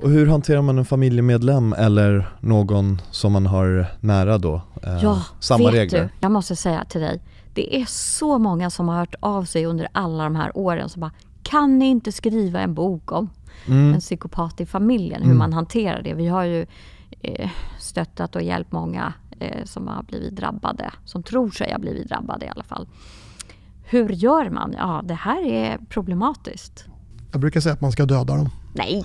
Och hur hanterar man en familjemedlem eller någon som man har nära då? Samma regler? Du, jag måste säga till dig, det är så många som har hört av sig under alla de här åren som bara, kan ni inte skriva en bok om en psykopat i familjen, hur man hanterar det? Vi har ju stöttat och hjälpt många som har blivit drabbade, som tror sig ha blivit drabbade i alla fall. Hur gör man? Ja, det här är problematiskt. Jag brukar säga att man ska döda dem. Nej!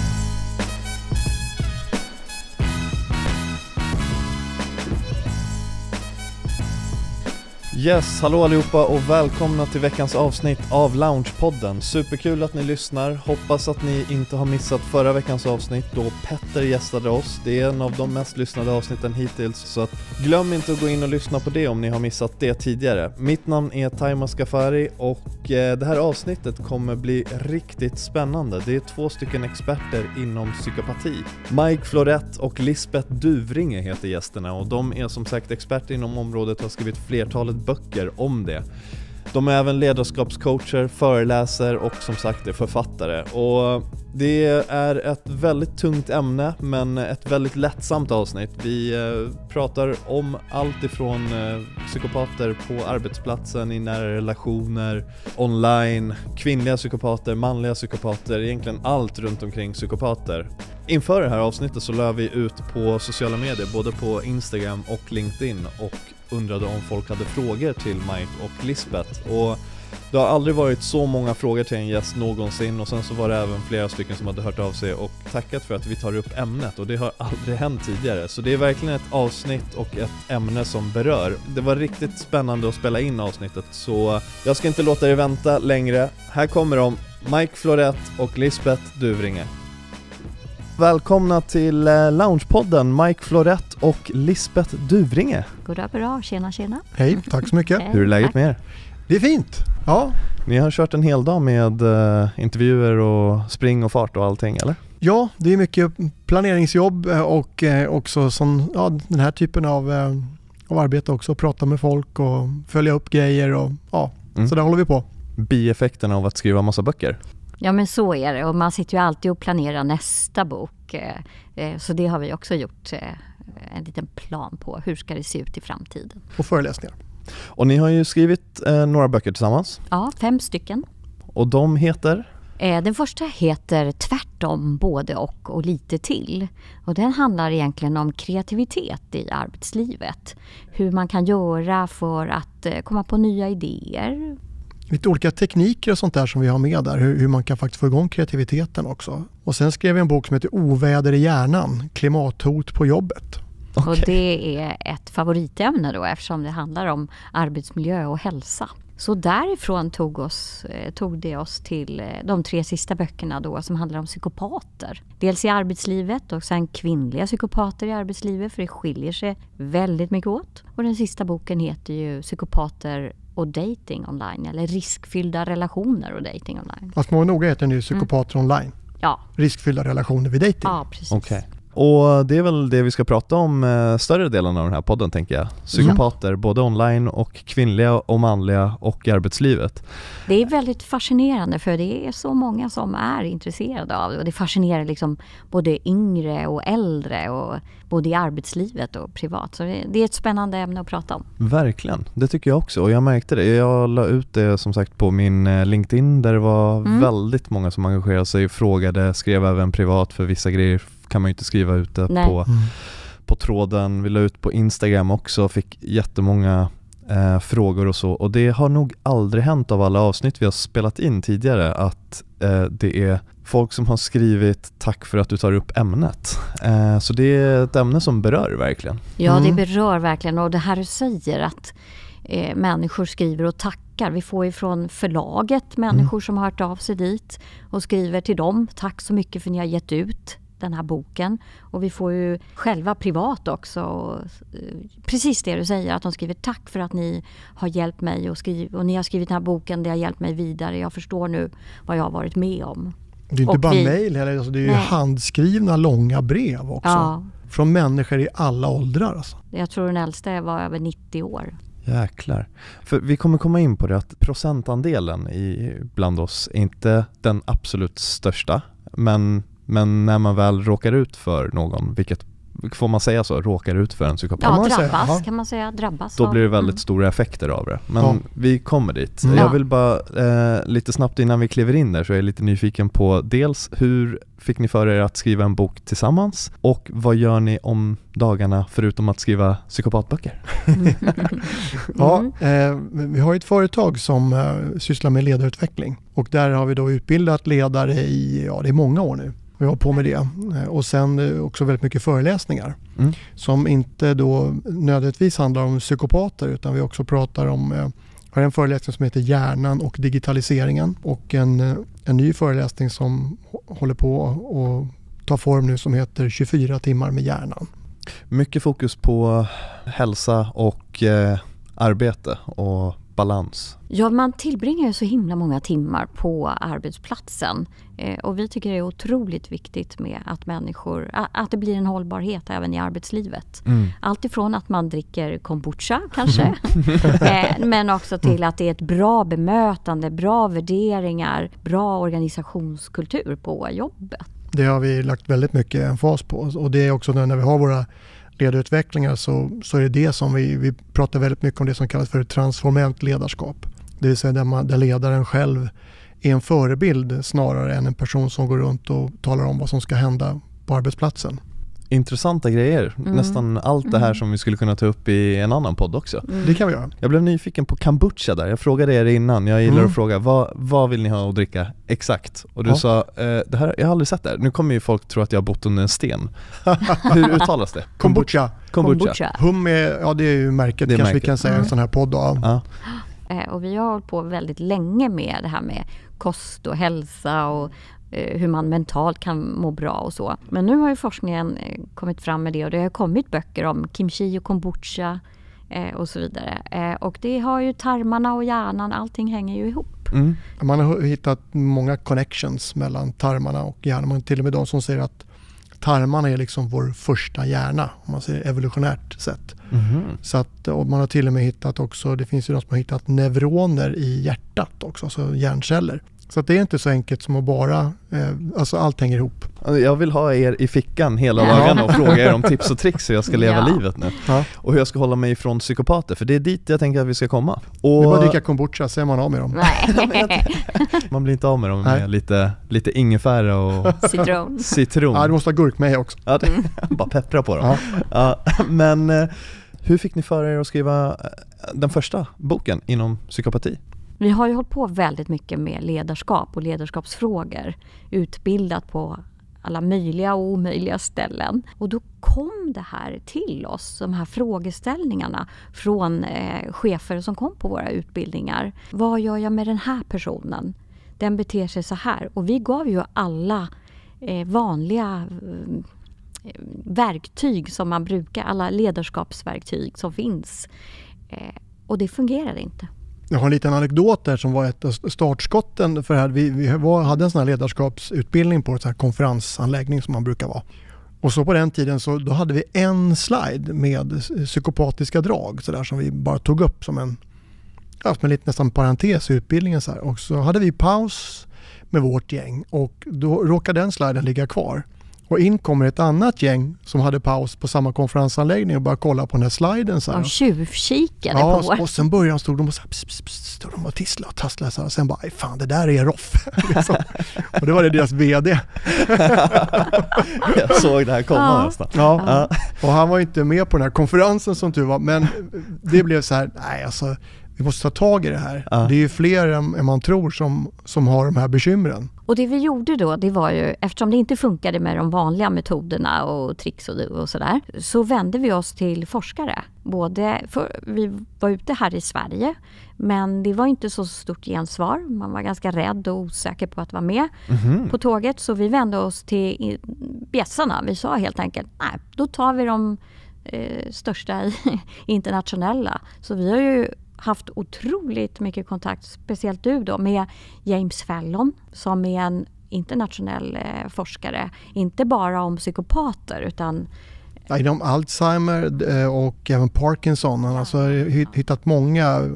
Yes, hallå allihopa och välkomna till veckans avsnitt av Loungepodden. Superkul att ni lyssnar. Hoppas att ni inte har missat förra veckans avsnitt då Petter gästade oss. Det är en av de mest lyssnade avsnitten hittills, så att glöm inte att gå in och lyssna på det om ni har missat det tidigare. Mitt namn är Taima Skafari och det här avsnittet kommer bli riktigt spännande. Det är 2 stycken experter inom psykopati. Mike Florett och Lisbeth Duvringe heter gästerna och de är som sagt experter inom området och har skrivit flertalet böcker om det. De är även ledarskapscoacher, föreläser och som sagt är författare. Och det är ett väldigt tungt ämne men ett väldigt lättsamt avsnitt. Vi pratar om allt ifrån psykopater på arbetsplatsen, i nära relationer, online, kvinnliga psykopater, manliga psykopater, egentligen allt runt omkring psykopater. Inför det här avsnittet så lade vi ut på sociala medier, både på Instagram och LinkedIn, och undrade om folk hade frågor till Mike och Lisbeth. Och det har aldrig varit så många frågor till en gäst någonsin, och sen så var det även flera stycken som hade hört av sig och tackat för att vi tar upp ämnet, och det har aldrig hänt tidigare. Så det är verkligen ett avsnitt och ett ämne som berör. Det var riktigt spännande att spela in avsnittet, så jag ska inte låta er vänta längre. Här kommer de, Mike Florett och Lisbeth Duvringe. Välkomna till Loungepodden, Mike Florett och Lisbeth Duvringe. Goddag, bra, tjena. Hej, tack så mycket. Hur är läget med er? Det är fint, ja. Ni har kört en hel dag med intervjuer och spring och fart och allting, eller? Ja, det är mycket planeringsjobb och också den här typen av arbete också. Prata med folk och följa upp grejer och så där håller vi på. Bieffekterna av att skriva massa böcker. Ja, men så är det, och man sitter ju alltid och planerar nästa bok, så det har vi också gjort en liten plan på. Hur ska det se ut i framtiden? Och föreläsningar. Och ni har ju skrivit några böcker tillsammans. Ja, 5 stycken. Och de heter? Den första heter Tvärtom, både och lite till. Och den handlar egentligen om kreativitet i arbetslivet. Hur man kan göra för att komma på nya idéer. Lite olika tekniker och sånt där som vi har med där. Hur man kan faktiskt få igång kreativiteten också. Och sen skrev jag en bok som heter Oväder i hjärnan, klimathot på jobbet. Okay. Och det är ett favoritämne då, eftersom det handlar om arbetsmiljö och hälsa. Så därifrån tog det oss till de 3 sista böckerna då, som handlar om psykopater. Dels i arbetslivet och sen kvinnliga psykopater i arbetslivet, för det skiljer sig väldigt mycket åt. Och den sista boken heter ju Psykopater och dating online, eller riskfyllda relationer och dating online. Fast man noga heter nu psykopater online. Ja. Riskfyllda relationer vid dating. Ja, precis. Okay. Och det är väl det vi ska prata om större delen av den här podden, tänker jag. Psykopater, både online och kvinnliga och manliga och i arbetslivet. Det är väldigt fascinerande, för det är så många som är intresserade av det. Och det fascinerar liksom både yngre och äldre, och både i arbetslivet och privat. Så det är ett spännande ämne att prata om. Verkligen, det tycker jag också. Och jag märkte det. Jag la ut det som sagt på min LinkedIn, där det var väldigt många som engagerade sig, frågade, skrev även privat, för vissa grejer kan man ju inte skriva ut det på tråden. Vi la ut på Instagram också, fick jättemånga frågor och så. Och det har nog aldrig hänt av alla avsnitt vi har spelat in tidigare att det är folk som har skrivit tack för att du tar upp ämnet. Så det är ett ämne som berör verkligen. Ja, det berör verkligen. Och det här du säger att människor skriver och tackar. Vi får ju från förlaget människor som har hört av sig dit och skriver till dem. Tack så mycket för att ni har gett ut den här boken. Och vi får ju själva privat också. Och, precis det du säger, att de skriver tack för att ni har hjälpt mig och ni har skrivit den här boken, det har hjälpt mig vidare. Jag förstår nu vad jag har varit med om. Det är inte bara mejl heller, alltså det är ju handskrivna långa brev också. Ja. Från människor i alla åldrar. Alltså. Jag tror den äldsta var över 90 år. Jäklar. För vi kommer komma in på det att procentandelen bland oss är inte den absolut största. Men Men när man väl råkar ut för någon, vilket får man säga så, råkar ut för en psykopat? Ja, drabbas kan man säga. Drabbas. Då blir det väldigt stora effekter av det. Men vi kommer dit. Jag vill bara lite snabbt innan vi kliver in där, så är jag lite nyfiken på dels hur fick ni för er att skriva en bok tillsammans, och vad gör ni om dagarna förutom att skriva psykopatböcker? Vi har ett företag som sysslar med ledarutveckling, och där har vi då utbildat ledare i, det är många år nu. Vi har på med det. Och sen också väldigt mycket föreläsningar som inte då nödvändigtvis handlar om psykopater, utan vi också pratar om, har en föreläsning som heter Hjärnan och digitaliseringen, och en ny föreläsning som håller på att ta form nu som heter 24 timmar med hjärnan. Mycket fokus på hälsa och arbete och balans. Ja, man tillbringar ju så himla många timmar på arbetsplatsen, och vi tycker det är otroligt viktigt med att människor, att det blir en hållbarhet även i arbetslivet. Allt ifrån att man dricker kombucha kanske, men också till att det är ett bra bemötande, bra värderingar, bra organisationskultur på jobbet. Det har vi lagt väldigt mycket emfas på, och det är också när vi har våra ledarutvecklingar så är det som vi pratar väldigt mycket om, det som kallas för transformellt ledarskap. Det vill säga där ledaren själv är en förebild snarare än en person som går runt och talar om vad som ska hända på arbetsplatsen. Intressanta grejer. Nästan allt det här som vi skulle kunna ta upp i en annan podd också. Det kan vi göra. Jag blev nyfiken på kombucha där. Jag frågade er innan. Jag gillar att fråga, vad vill ni ha att dricka exakt? Och du sa, det här, jag har aldrig sett det här. Nu kommer ju folk tro att jag har bott under en sten. Hur uttalas det? Kombucha. Hum är, det är ju märket, kanske märket. Vi kan säga en sån här podd då. Ja. Och vi har hållit på väldigt länge med det här med kost och hälsa och hur man mentalt kan må bra och så. Men nu har ju forskningen kommit fram med det, och det har kommit böcker om kimchi och kombucha och så vidare. Och det har ju tarmarna och hjärnan, allting hänger ju ihop. Man har hittat många connections mellan tarmarna och hjärnan. Man till och med de som säger att tarmarna är liksom vår första hjärna, om man säger evolutionärt sett. Så att, och man har till och med hittat också, det finns ju de som har hittat neuroner i hjärtat också, alltså hjärnceller. Så att det är inte så enkelt som att bara, alltså allt hänger ihop. Jag vill ha er i fickan hela dagarna och fråga er om tips och tricks hur jag ska leva livet nu. Och hur jag ska hålla mig ifrån psykopater, för det är dit jag tänker att vi ska komma. Och det är bara dricka kombucha, så är man av med dem. Nej. Man blir inte av med dem med lite ingefära och citron. Ja, du måste ha gurkmeja också. Ja, bara peppra på dem. Men hur fick ni för er att skriva den första boken inom psykopati? Vi har ju hållit på väldigt mycket med ledarskap och ledarskapsfrågor, utbildat på alla möjliga och omöjliga ställen. Och då kom det här till oss, de här frågeställningarna från chefer som kom på våra utbildningar. Vad gör jag med den här personen? Den beter sig så här. Och vi gav ju alla vanliga verktyg som man brukar, alla ledarskapsverktyg som finns. Och det fungerade inte. Jag har en liten anekdot där som var ett av startskotten för det här. Vi hade en sån här ledarskapsutbildning på en sån här konferensanläggning som man brukar vara. Och så på den tiden så då hade vi en slide med psykopatiska drag så där, som vi bara tog upp som en lite nästan parentes i utbildningen. Så här. Och så hade vi paus med vårt gäng, och då råkade den sliden ligga kvar. Och in kommer ett annat gäng som hade paus på samma konferensanläggning och bara kolla på den här sliden. Så här. Och tjuvkikade på vår. Och sen började stod de och, stod de och tisslade och tasslade. Så här. Och sen bara, fan det där är Roff. Och det var det deras vd. Jag såg det här komma nästan. Ja. Och han var inte med på den här konferensen som tur var. Men det blev så här, nej alltså, vi måste ta tag i det här. Det är ju fler än man tror som har de här bekymren. Och det vi gjorde då, det var ju, eftersom det inte funkade med de vanliga metoderna och tricks och sådär, så vände vi oss till forskare. Vi var ute här i Sverige, men det var inte så stort gensvar. Man var ganska rädd och osäker på att vara med på tåget. Så vi vände oss till bjässarna. Vi sa helt enkelt, nej, då tar vi de största internationella. Så vi har ju haft otroligt mycket kontakt, speciellt du då, med James Fallon som är en internationell forskare, inte bara om psykopater utan inom Alzheimer och även Parkinson. Han har alltså hittat många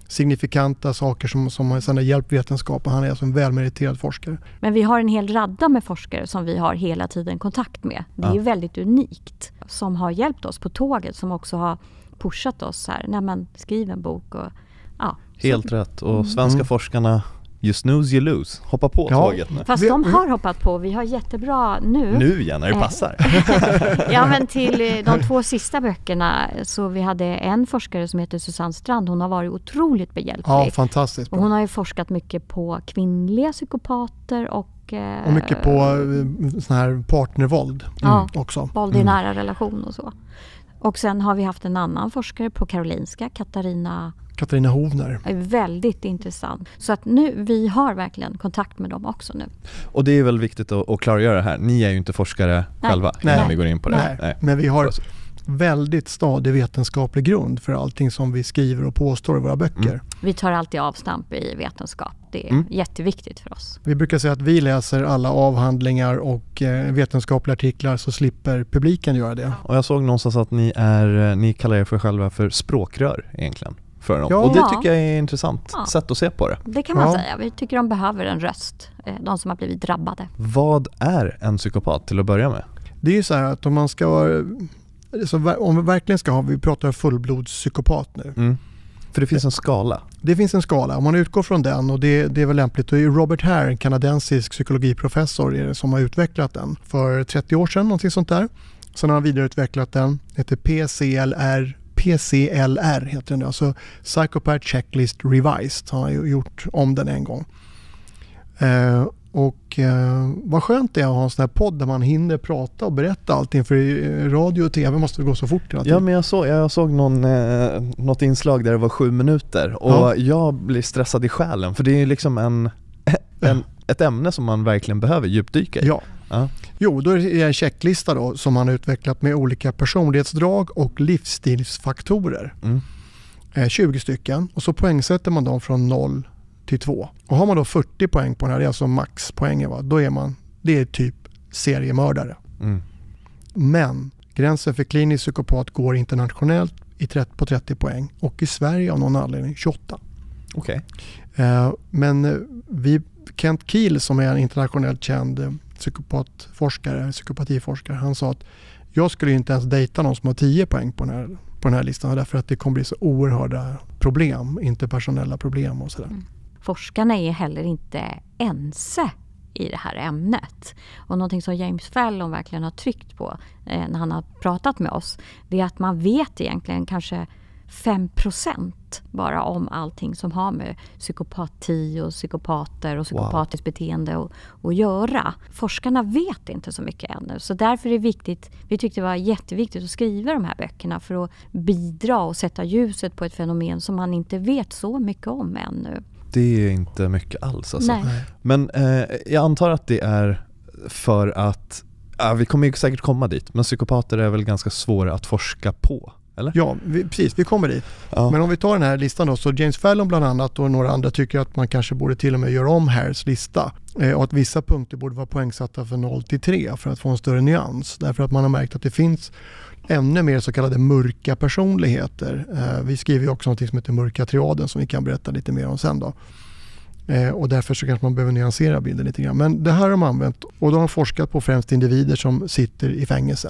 signifikanta saker som har sedan hjälpt vetenskapen. Han är alltså en välmeriterad forskare. Men vi har en hel radda med forskare som vi har hela tiden kontakt med. Det är väldigt unikt. Som har hjälpt oss på tåget, som också har pushat oss här. Nej, men skriv en bok och Helt rätt. Och svenska forskarna, you snooze, you lose. Hoppa på tåget nu. Fast de har hoppat på. Vi har jättebra nu. Nu igen, när det passar. Ja, men till de 2 sista böckerna så vi hade en forskare som heter Susanne Strand. Hon har varit otroligt behjälplig. Ja, fantastiskt bra. Och hon har ju forskat mycket på kvinnliga psykopater och mycket på sån här partnervåld också. Våld i nära relation och så. Och sen har vi haft en annan forskare på Karolinska, Katarina Hovner. Är väldigt intressant. Så att nu, vi har verkligen kontakt med dem också nu. Och det är väl viktigt att klargöra det här. Ni är ju inte forskare själva innan vi går in på det. Nej. Men vi har väldigt stadig vetenskaplig grund för allting som vi skriver och påstår i våra böcker. Vi tar alltid avstamp i vetenskap. Det är jätteviktigt för oss. Vi brukar säga att vi läser alla avhandlingar och vetenskapliga artiklar så slipper publiken göra det. Och jag såg någonstans att ni kallar er för själva för språkrör egentligen. För dem. Och det tycker jag är intressant sätt att se på det. Det kan man säga. Vi tycker de behöver en röst. De som har blivit drabbade. Vad är en psykopat till att börja med? Det är ju så här att om man ska vara... om vi verkligen ska ha... Vi pratar fullblodspsykopat nu. För det finns en skala. Det finns en skala. Om man utgår från den, och det är väl lämpligt. Och Robert Hare, en kanadensisk psykologiprofessor, som har utvecklat den för 30 år sedan, någonting sånt där. Sen har han vidareutvecklat den. Det heter PCLR heter den, alltså Psychopath Checklist Revised. Han har gjort om den en gång. Vad skönt det är att ha en sån här podd där man hinner prata och berätta allting, för i radio och tv måste det gå så fort hela tiden. Ja, men jag såg något inslag där det var 7 minuter och jag blir stressad i själen, för det är liksom ett ämne som man verkligen behöver djupdyka i. Ja. Jo, då är det en checklista då, som man har utvecklat med olika personlighetsdrag och livsstilsfaktorer. 20 stycken, och så poängsätter man dem från 0 till 2. Och har man då 40 poäng på den här, det är alltså maxpoängen, då är det är typ seriemördare. Men gränsen för klinisk psykopat går internationellt på 30 poäng och i Sverige av någon anledning 28. Okej. Men Kent Keel, som är en internationellt känd psykopatiforskare, han sa att jag skulle inte ens dejta någon som har 10 poäng på den här listan, därför att det kommer bli så oerhörda problem, interpersonella problem och sådär. Forskarna är heller inte ense i det här ämnet. Och någonting som James Fallon verkligen har tryckt på när han har pratat med oss, det är att man vet egentligen kanske 5% bara om allting som har med psykopati och psykopater och psykopatiskt beteende att göra. Forskarna vet inte så mycket ännu, så därför är det viktigt, vi tyckte det var jätteviktigt att skriva de här böckerna för att bidra och sätta ljuset på ett fenomen som man inte vet så mycket om ännu. Det är inte mycket alls alltså. Nej. Men jag antar att det är för att vi kommer ju säkert komma dit, men psykopater är väl ganska svåra att forska på, eller? Ja, precis, vi kommer dit. Ja. Men om vi tar den här listan då, så James Fallon bland annat och några andra tycker att man kanske borde till och med göra om Hares lista. Och att vissa punkter borde vara poängsatta för 0 till 3 för att få en större nyans. Därför att man har märkt att det finns ännu mer så kallade mörka personligheter. Vi skriver ju också något som heter mörka triaden som vi kan berätta lite mer om sen då. Och därför så kanske man behöver nyansera bilden lite grann. Men det här har de använt, och de har forskat på främst individer som sitter i fängelse.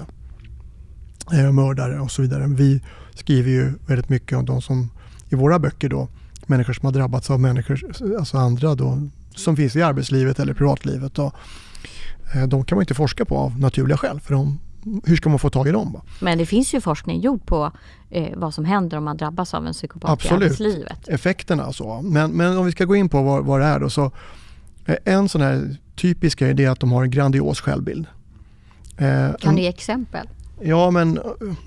Mördare och så vidare. Vi skriver ju väldigt mycket om de som i våra böcker då, människor som har drabbats av människor, alltså andra då, som finns i arbetslivet eller privatlivet då. De kan man inte forska på av naturliga skäl, för hur ska man få tag i dem? Men det finns ju forskning gjord på vad som händer om man drabbas av en psykopat i arbetslivet. Absolut, effekterna så. Men om vi ska gå in på vad det är då, så en sån här typisk grej är att de har en grandios självbild. Kan du ge exempel? Ja, men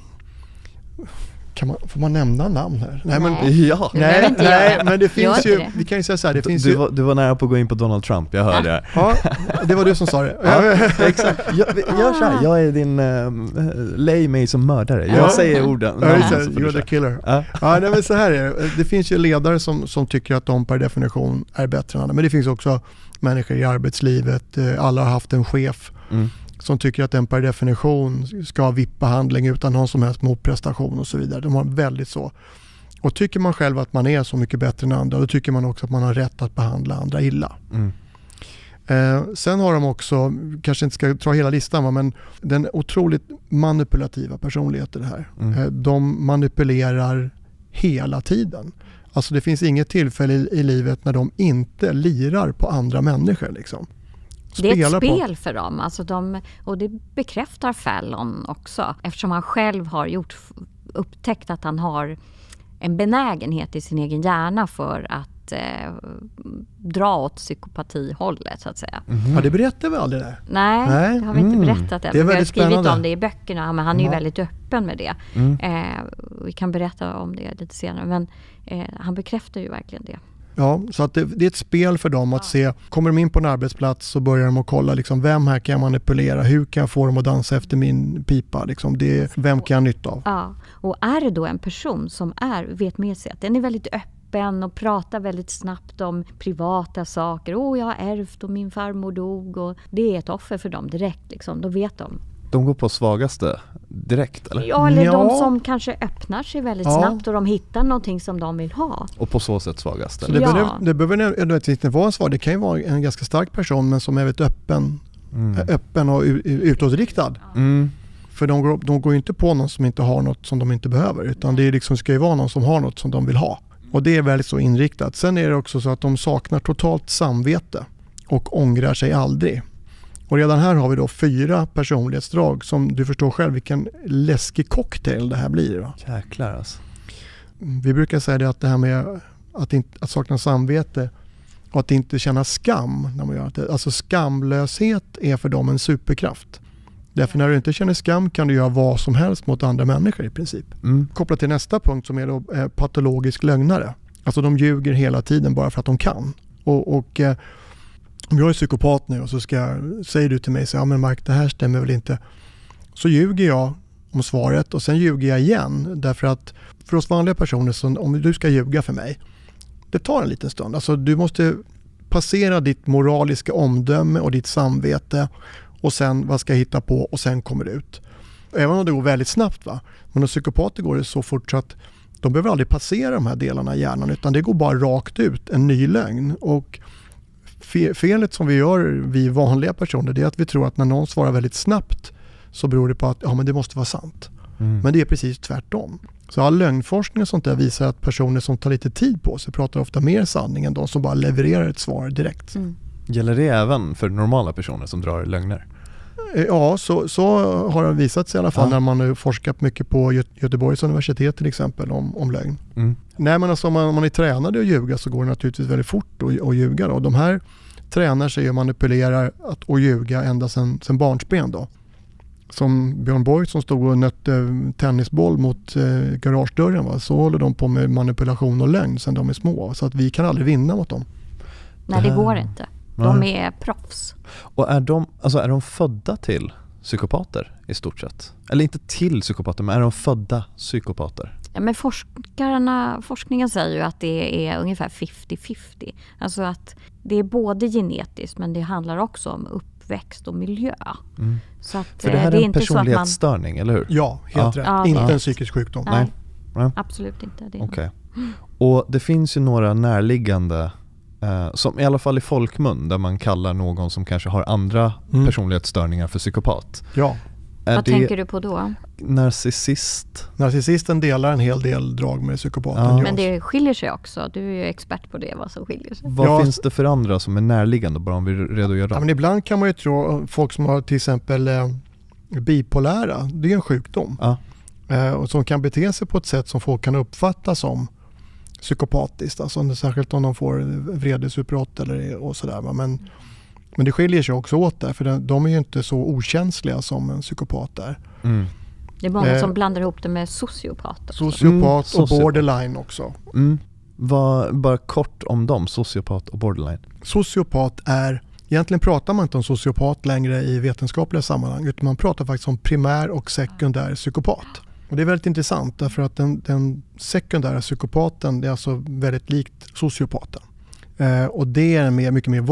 får man nämna namn här? Nej. Men det finns ju, vi kan ju säga så här, det finns du var nära på att gå in på Donald Trump, jag hörde det. Ja, det var du som sa det. Exakt. Gör så här, jag är din lay mig som mördare. Jag säger orden. You're the killer. Ja, men så här är det. Det finns ju ledare som tycker att de per definition är bättre än andra, men det finns också människor i arbetslivet, alla har haft en chef som tycker att den per definition ska ha VIP-behandling utan någon som helst motprestation och så vidare. De har väldigt så Och tycker man själv att man är så mycket bättre än andra, då tycker man också att man har rätt att behandla andra illa. Sen har de också, kanske inte ska dra hela listan, men den otroligt manipulativa personligheten här. De manipulerar hela tiden. Alltså det finns inget tillfälle i livet när de inte lirar på andra människor. Liksom. Det är ett spel för dem. Alltså och det bekräftar Fallon också. Eftersom han själv har upptäckt att han har en benägenhet i sin egen hjärna för att dra åt psykopatihållet så att säga. Ja, det berättar vi aldrig det. Nej, det har vi inte berättat än. Det är vi har skrivit spännande om det i böckerna, men han är ju väldigt öppen med det. Vi kan berätta om det lite senare, men han bekräftar ju verkligen det. Ja, så att det är ett spel för dem att se, kommer de in på en arbetsplats så börjar de att kolla liksom, vem här kan jag manipulera, hur kan jag få dem att dansa efter min pipa, liksom, vem kan jag nytta av? Ja, och är det då en person som vet med sig att den är väldigt öppen och pratar väldigt snabbt om privata saker, jag har ärvt och min farmor dog, och det är ett offer för dem direkt, liksom, då vet de. De går på svagaste direkt, eller? Ja, eller de som kanske öppnar sig väldigt snabbt och de hittar någonting som de vill ha. Och på så sätt svagaste. Så det behöver inte vara en svag. Det kan ju vara en ganska stark person, men som är väldigt öppen och utåtriktad. För de går ju inte på någon som inte har något som de inte behöver, utan det är liksom, ska ju vara någon som har något som de vill ha. Och det är väldigt så inriktat. Sen är det också så att de saknar totalt samvete och ångrar sig aldrig. Och redan här har vi då 4 personlighetsdrag som du förstår själv vilken läskig cocktail det här blir. Va? Jäklar alltså. Vi brukar säga det att det här med att sakna samvete och att inte känna skam när man gör det. Alltså skamlöshet är för dem en superkraft. Därför när du inte känner skam kan du göra vad som helst mot andra människor i princip. Kopplat till nästa punkt som är då patologisk lögnare. Alltså de ljuger hela tiden bara för att de kan. Och om jag är psykopat nu och så säger du till mig så, ja men Mark, det här stämmer väl inte. Så ljuger jag om svaret och sen ljuger jag igen. Därför att för oss vanliga personer, så om du ska ljuga för mig, det tar en liten stund. Alltså du måste passera ditt moraliska omdöme och ditt samvete och sen vad ska jag hitta på och sen kommer det ut. Även om det går väldigt snabbt, va? Men hos psykopater går det så fort så att de behöver aldrig passera de här delarna i hjärnan, utan det går bara rakt ut, en ny lögn. Och felet som vi gör, vi vanliga personer, det är att vi tror att när någon svarar väldigt snabbt så beror det på att men det måste vara sant. Men det är precis tvärtom. Så all lögnforskning och sånt där visar att personer som tar lite tid på sig pratar ofta mer sanning än de som bara levererar ett svar direkt. Gäller det även för normala personer som drar lögner? Ja, så har det visat sig i alla fall när man har forskat mycket på Göteborgs universitet till exempel om lögn. Nej, men alltså om man är tränad att ljuga så går det naturligtvis väldigt fort att ljuga. Och de här tränar sig och manipulerar att ljuga ända sedan barnsben då. Som Björn Borg som stod och nötte tennisboll mot garagedörren, va? Så håller de på med manipulation och lögn sedan de är små. Så att vi kan aldrig vinna mot dem. Nej, det går inte. De är proffs. Och är de födda till psykopater i stort sett? Eller inte till psykopater, men är de födda psykopater? Ja, men forskningen säger ju att det är ungefär 50-50. Alltså att det är både genetiskt, men det handlar också om uppväxt och miljö. Så att, för det här är en personlighetsstörning, eller hur? Ja, helt rätt. Ja, inte en psykisk sjukdom. Nej. Absolut inte. Okej. Och det finns ju några närliggande som i alla fall i folkmun där man kallar någon som kanske har andra personlighetsstörningar för psykopat. Ja. Vad tänker du på då? Narcissist. Narcissisten delar en hel del drag med psykopaten. Men det skiljer sig också. Du är ju expert på det, vad som skiljer sig. Vad finns det för andra som är närliggande, bara om vi redogör dem? Men ibland kan man ju tro, folk som har till exempel bipolära, det är en sjukdom. Och som kan bete sig på ett sätt som folk kan uppfatta som psykopatiskt, alltså särskilt om de får vredesutbrott och sådär. Men det skiljer sig också åt där, för de är ju inte så okänsliga som en psykopat är. Det är många som blandar ihop det med sociopat. Sociopat och borderline också. Bara kort om dem, sociopat och borderline. Sociopat är, egentligen pratar man inte om sociopat längre i vetenskapliga sammanhang, utan man pratar faktiskt om primär och sekundär psykopat. Och det är väldigt intressant därför att den sekundära psykopaten, det är alltså väldigt likt sociopaten. Och det är en mycket mer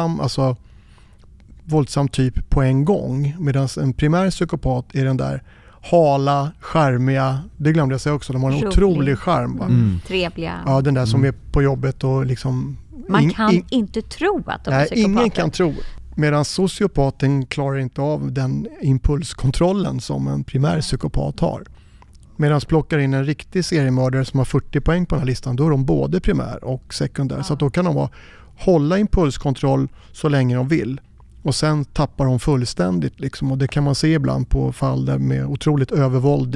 våldsam typ på en gång. Medan en primär psykopat är den där hala, charmiga. Det glömde jag säga också. De har en otrolig charm. Va? Trevliga. Ja, den där som är på jobbet och liksom... Man kan inte tro att de är psykopater. Ingen kan tro. Medan sociopaten klarar inte av den impulskontrollen som en primär psykopat har. Medan plockar in en riktig seriemördare som har 40 poäng på den här listan, då är de både primär och sekundär. Ja. Så att då kan de hålla impulskontroll så länge de vill. Och sen tappar de fullständigt. Liksom. Och det kan man se ibland på fall där med otroligt övervåld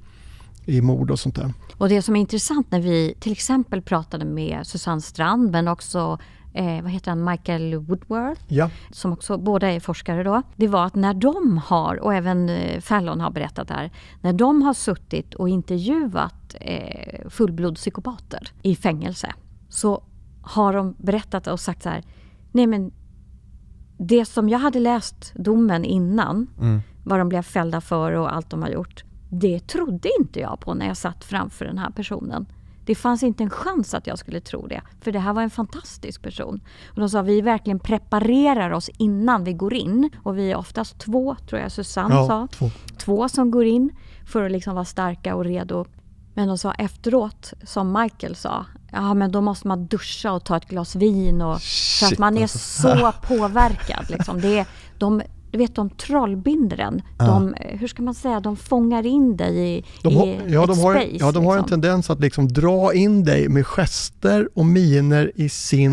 i mord och sånt där. Och det som är intressant när vi till exempel pratade med Susanne Strand, men också vad heter han, Michael Woodworth, som också båda är forskare då. Det var att när de har, och även Fallon har berättat där, när de har suttit och intervjuat fullblodspsykopater i fängelse, så har de berättat och sagt så här: nej men det som jag hade läst domen innan, vad de blev fällda för och allt de har gjort, det trodde inte jag på när jag satt framför den här personen. Det fanns inte en chans att jag skulle tro det. För det här var en fantastisk person. Och de sa, vi verkligen preparerar oss innan vi går in. Och vi är oftast 2, tror jag Susanne sa. 2 som går in för att liksom vara starka och redo. Men de sa efteråt, som Michael sa, ja men då måste man duscha och ta ett glas vin. Och, för att man är så påverkad. Liksom. Du vet, de trollbinder den. Hur ska man säga? De fångar in dig i space. De har en tendens att liksom dra in dig med gester och miner i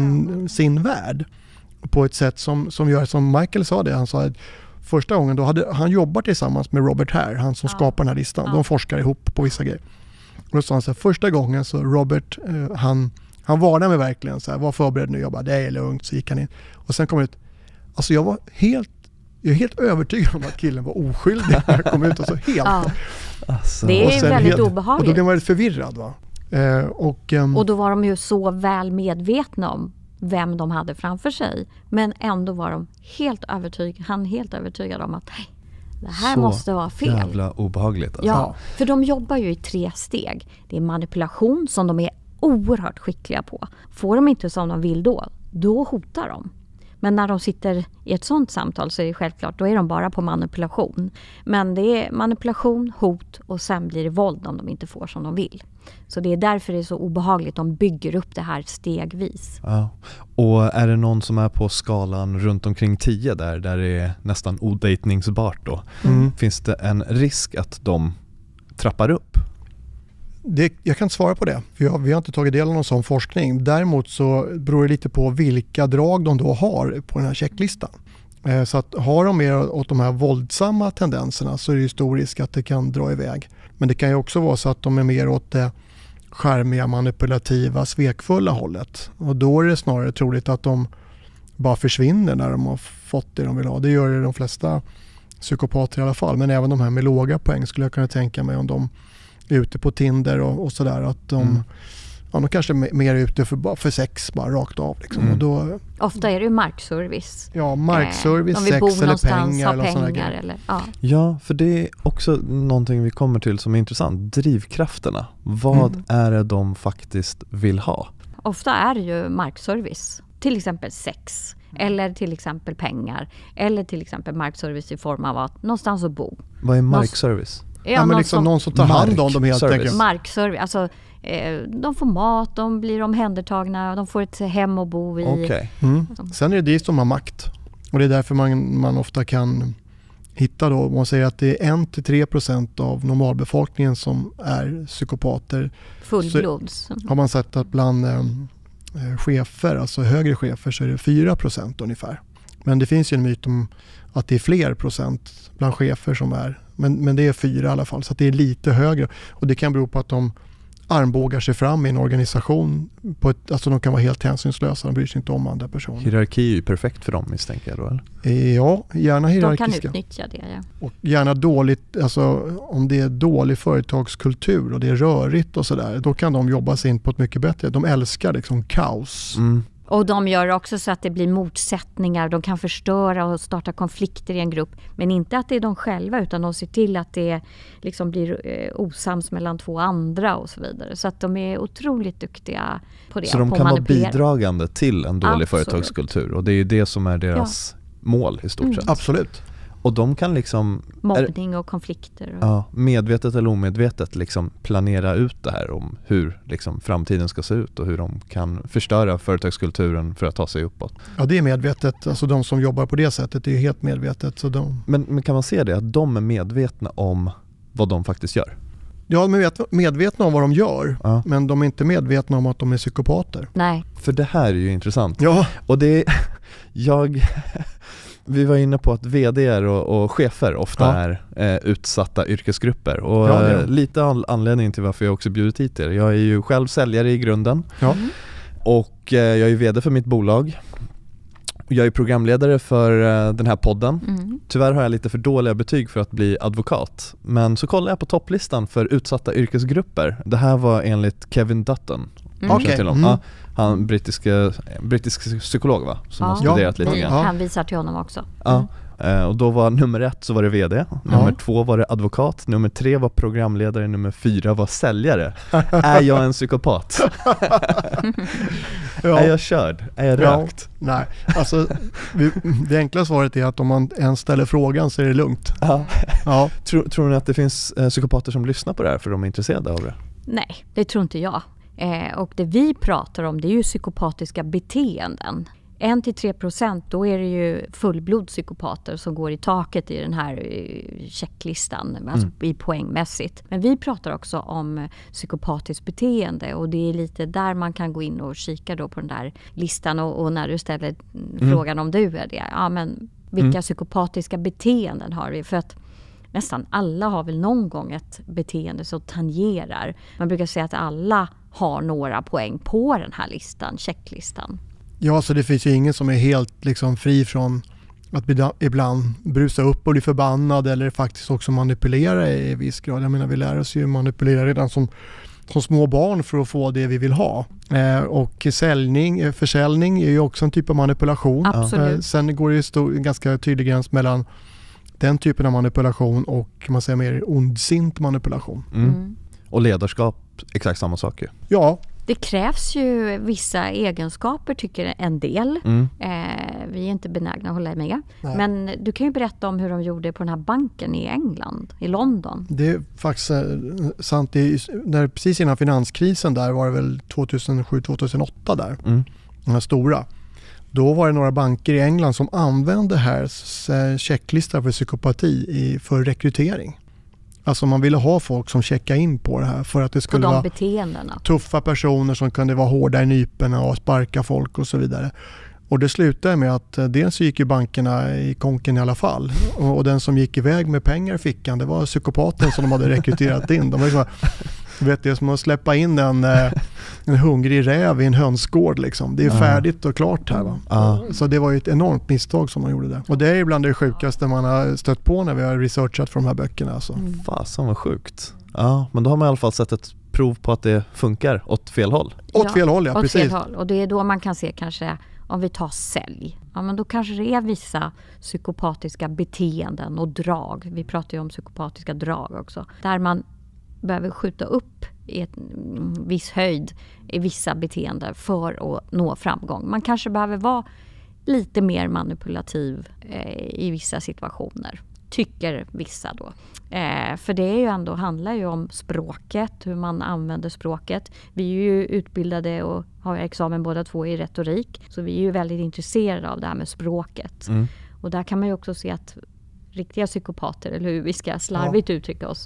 sin värld. På ett sätt som gör, som Michael sa det. Han sa att första gången då hade han jobbat tillsammans med Robert Hare, han som skapar den här listan. De forskar ihop på vissa grejer. Och då sa han så här, första gången så Robert, han varnade mig verkligen så här, var förberedd nu. Jag bara, det är lugnt. Så gick han in. Och sen kom det ut, alltså jag är helt övertygad om att killen var oskyldig när jag kom ut. Alltså helt. Alltså. Det är väldigt obehagligt. Och då blev man väldigt förvirrad. Va? Och då var de ju så väl medvetna om vem de hade framför sig. Men ändå var de helt övertygad om att det här måste vara fel. Jävla obehagligt. Alltså. Ja, för de jobbar ju i 3 steg. Det är manipulation som de är oerhört skickliga på. Får de inte som de vill då hotar de. Men när de sitter i ett sånt samtal så är det självklart, då är de bara på manipulation. Men det är manipulation, hot och sen blir det våld om de inte får som de vill. Så det är därför det är så obehagligt. De bygger upp det här stegvis. Ja. Och är det någon som är på skalan runt omkring 10 där det är nästan odejtningsbart då? Finns det en risk att de trappar upp? Jag kan inte svara på det, för vi har inte tagit del av någon sån forskning. Däremot så beror det lite på vilka drag de då har på den här checklistan. Så att har de mer åt de här våldsamma tendenserna så är det ju stor risk att det kan dra iväg. Men det kan ju också vara så att de är mer åt det charmiga, manipulativa, svekfulla hållet. Och då är det snarare troligt att de bara försvinner när de har fått det de vill ha. Det gör ju de flesta psykopater i alla fall. Men även de här med låga poäng skulle jag kunna tänka mig om de ute på Tinder och sådär, att de kanske mer ute för sex bara rakt av liksom. Och då, ofta är det ju markservice. Ja, markservice, sex eller pengar eller sådana grejer. Ja, för det är också någonting vi kommer till som är intressant. Drivkrafterna. Vad är det de faktiskt vill ha? Ofta är det ju markservice. Till exempel sex. Eller till exempel pengar. Eller till exempel markservice i form av att någonstans att bo. Vad är markservice? Ja, men liksom någon som tar hand om dem helt enkelt. Markservice, alltså de får mat, de blir omhändertagna, de får ett hem att bo i. Okay. Sen är det som har makt. Och det är därför man ofta kan hitta då, man säger att det är 1-3% av normalbefolkningen som är psykopater. Fullblods. Har man sett att bland chefer, alltså högre chefer, så är det 4% ungefär. Men det finns ju en myt om att det är fler procent bland chefer som är, men det är 4 i alla fall, så att det är lite högre. Och det kan bero på att de armbågar sig fram i en organisation alltså de kan vara helt hänsynslösa, de bryr sig inte om andra personer. Hierarki är ju perfekt för dem, misstänker jag då, eller? Ja, gärna hierarkiska. De kan utnyttja det, ja. Och gärna dåligt, alltså om det är dålig företagskultur och det är rörigt och sådär, då kan de jobba sig in på ett mycket bättre. De älskar liksom kaos. Och de gör också så att det blir motsättningar. De kan förstöra och starta konflikter i en grupp. Men inte att det är de själva, utan de ser till att det liksom blir osams mellan 2 andra och så vidare. Så att de är otroligt duktiga på det. Så de kan vara bidragande till en dålig företagskultur. Och det är ju det som är deras mål i stort sett. Absolut. Och de kan liksom... Mobbning och konflikter. Ja, medvetet eller omedvetet liksom planera ut det här om hur liksom framtiden ska se ut och hur de kan förstöra företagskulturen för att ta sig uppåt. Ja, det är medvetet. Alltså de som jobbar på det sättet är ju helt medvetet. Så Men kan man se det, att de är medvetna om vad de faktiskt gör? Ja, de är medvetna om vad de gör, men de är inte medvetna om att de är psykopater. Nej. För det här är ju intressant. Ja. Och det vi var inne på att vd:ar och chefer ofta är utsatta yrkesgrupper. Och lite anledning till varför jag också bjudit hit er. Jag är ju själv säljare i grunden. Ja. Och jag är vd för mitt bolag. Jag är programledare för den här podden. Tyvärr har jag lite för dåliga betyg för att bli advokat. Men så kollar jag på topplistan för utsatta yrkesgrupper. Det här var enligt Kevin Dutton. Han brittisk psykolog, va? Som har studerat lite grann. Han visar till honom också. Och då var nummer 1 så var det vd, nummer 2 var det advokat, nummer 3 var programledare, nummer 4 var säljare. Är jag en psykopat? Är jag körd? Är jag rökt? Nej, alltså det enkla svaret är att om man ens ställer frågan så är det lugnt. Tror ni att det finns psykopater som lyssnar på det här för de är intresserade av det? Nej, det tror inte jag. Och det vi pratar om, det är ju psykopatiska beteenden. 1-3%, då är det ju fullblodspsykopater som går i taket i den här checklistan, alltså i poängmässigt. Men vi pratar också om psykopatiskt beteende, och det är lite där man kan gå in och kika då på den där listan, och när du ställer frågan om du är det, men vilka psykopatiska beteenden har vi? För att nästan alla har väl någon gång ett beteende som tangerar. Man brukar säga att alla har några poäng på den här listan, checklistan. Ja, så det finns ju ingen som är helt liksom fri från att ibland brusa upp och bli förbannad eller faktiskt också manipulera i viss grad. Jag menar, vi lär oss ju manipulera redan som små barn för att få det vi vill ha. Och försäljning är ju också en typ av manipulation. Absolut. Sen går det ju ganska tydlig gräns mellan den typen av manipulation och man säger mer ondsint manipulation. Och ledarskap, exakt samma sak ju. Ja. Det krävs ju vissa egenskaper, tycker en del. Vi är inte benägna att hålla med. Nej. Men du kan ju berätta om hur de gjorde på den här banken i England, i London. Det är faktiskt sant. Precis innan finanskrisen där var det väl 2007-2008 där. De här stora. Då var det några banker i England som använde här checklistor för psykopati för rekrytering. Alltså man ville ha folk som checkar in på det här för att det skulle vara tuffa personer som kunde vara hårda i nyporna och sparka folk och så vidare. Och det slutade med att dels gick ju bankerna i konken i alla fall. Och den som gick iväg med pengar i fickan, det var psykopaten som de hade rekryterat in. De var liksom, det är som att släppa in en hungrig räv i en hönsgård liksom. Det är färdigt och klart här, va? Så det var ju ett enormt misstag som de gjorde där. Och det är ibland det sjukaste man har stött på när vi har researchat för de här böckerna alltså. Fasen vad sjukt. Ja, men då har man i alla fall sett ett prov på att det funkar åt fel håll. Åt fel håll, ja, åt precis. Fel håll. Och det är då man kan se kanske, om vi tar sälj, men då kanske det är vissa psykopatiska beteenden och drag. Vi pratar ju om psykopatiska drag också. Där man behöver skjuta upp i en viss höjd i vissa beteenden för att nå framgång. Man kanske behöver vara lite mer manipulativ i vissa situationer, tycker vissa då. För det är ju ändå, handlar ju om språket, hur man använder språket. Vi är ju utbildade och har examen båda två i retorik, så vi är ju väldigt intresserade av det här med språket. Och där kan man ju också se att riktiga psykopater, eller hur vi ska slarvigt uttrycka oss,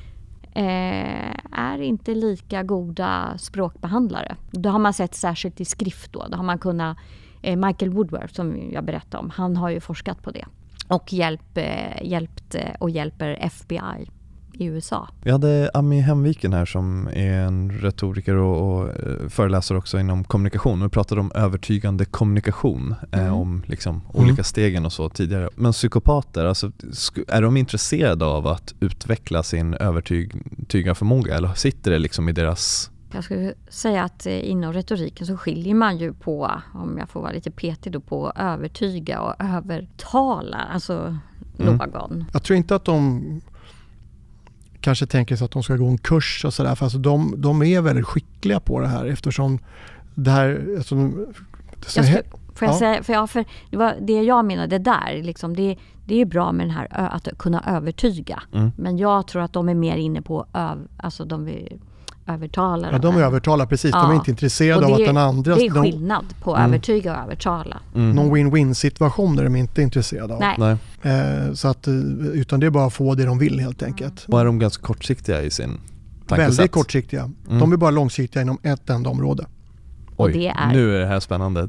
är inte lika goda språkbehandlare. Det har man sett särskilt i skrift då. Det har man kunnat, Michael Woodworth som jag berättade om, han har ju forskat på det. Och hjälper FBI i USA. Vi hade Ami Hemviken här som är en retoriker och föreläser också inom kommunikation. Vi pratade om övertygande kommunikation, om liksom olika stegen och så tidigare. Men psykopater, alltså, är de intresserade av att utveckla sin övertygarförmåga, eller sitter det liksom i deras... Jag skulle säga att inom retoriken så skiljer man ju på, om jag får vara lite petig då, på övertyga och övertala, alltså någon. Jag tror inte att de kanske tänker sig att de ska gå en kurs och sådär, för alltså de är väldigt skickliga på det här, eftersom det här... Alltså, Får jag säga, för det var det jag menade där, liksom, det är bra med den här att kunna övertyga. Men jag tror att de är mer inne på alltså de vill övertala. Ja, de är övertala, precis. De är inte intresserade av att den andra... Det är skillnad på övertyga och övertala. Någon win-win situation där de inte är intresserade av. Nej. Så att, utan det är bara att få det de vill helt enkelt. Och är de ganska kortsiktiga i sin tankesätt? Väldigt kortsiktiga. De är bara långsiktiga inom ett enda område. Oj, nu är det här spännande.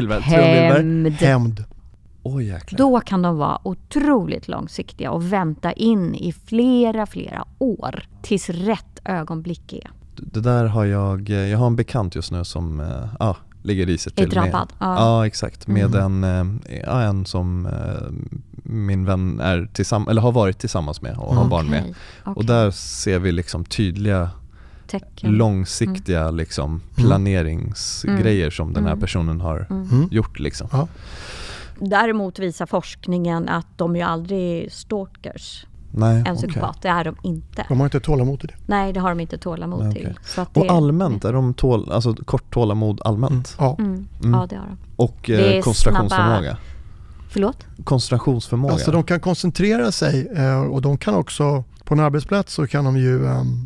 Hämnd. Oj, jäklar. Då kan de vara otroligt långsiktiga och vänta in i flera år tills rätt ögonblick är. Det där har jag har en bekant just nu som ligger risigt till. Är drabbad. Ja, exakt. Med en som min vän är eller har varit tillsammans med och har barn med. Okay. Och där ser vi liksom tydliga tecken. Långsiktiga liksom planeringsgrejer som den här personen har gjort liksom. Ja. Däremot visar forskningen att de är aldrig stalkers. Nej, en psykopat, det är de inte. De har inte tålamod till det. Nej, det har de inte tålamod till. Så att och allmänt, är de alltså kort tålamod allmänt? Ja, det har de. Och koncentrationsförmåga? Förlåt? Koncentrationsförmåga? Alltså de kan koncentrera sig och de kan också, på en arbetsplats så kan de ju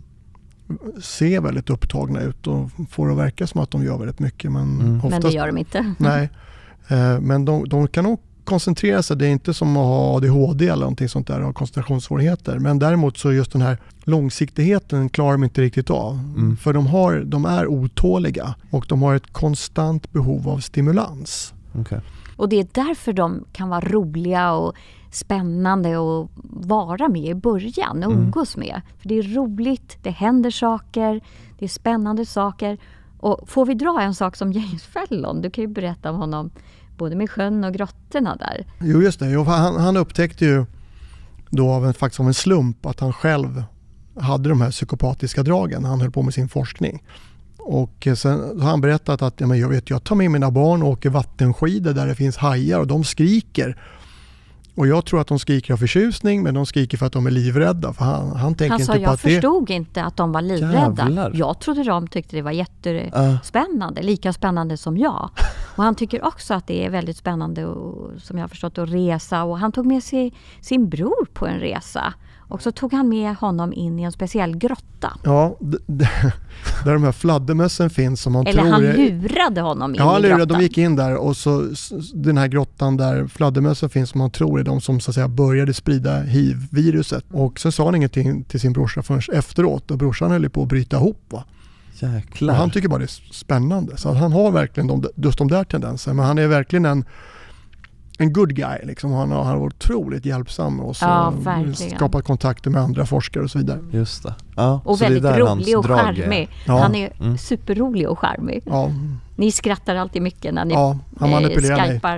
se väldigt upptagna ut och får det verka som att de gör väldigt mycket. Men det gör de inte. Nej, men de kan nog koncentrera sig. Det är inte som att ha ADHD eller någonting sånt där, ha koncentrationssvårigheter. Men däremot så just den här långsiktigheten klarar de inte riktigt av. För de är otåliga och de har ett konstant behov av stimulans. Okay. Och det är därför de kan vara roliga och spännande att vara med i början och umgås med. För det är roligt, det händer saker, det är spännande saker. Och får vi dra en sak som James Fallon, du kan ju berätta om honom både med sjön och grottorna där. Jo, just det. Han upptäckte ju då faktiskt av en slump att han själv hade de här psykopatiska dragen. Han höll på med sin forskning. Och sen har han berättat att jag tar med mina barn och åker vattenskidor där det finns hajar och de skriker. Och jag tror att de skriker av förtjusning, men de skriker för att de är livrädda. För han tänker inte på jag att förstod inte att de var livrädda. Jävlar. Jag trodde de tyckte det var jättespännande, lika spännande som jag. Och han tycker också att det är väldigt spännande och, som jag har förstått, att resa. Och han tog med sig sin bror på en resa. Och så tog han med honom in i en speciell grotta. Ja, där de här fladdermössen finns som man eller tror... Eller han lurade honom in i grottan. Ja, de gick in där och så den här grottan där fladdermössen finns som man tror är de som så att säga började sprida HIV-viruset. Och så sa han ingenting till sin brorsa förrän efteråt och brorsan höll på att bryta ihop, va? Jäklar. Och han tycker bara det är spännande. Så han har verkligen just de där tendenserna. Men han är verkligen en good guy. Liksom. Han har varit otroligt hjälpsam och skapat kontakter med andra forskare och så vidare. Just det. Ja, och så väldigt det är rolig och charmig. Ja. Han är superrolig och charmig. Ja. Ni skrattar alltid mycket när ni han manipulerar skypar.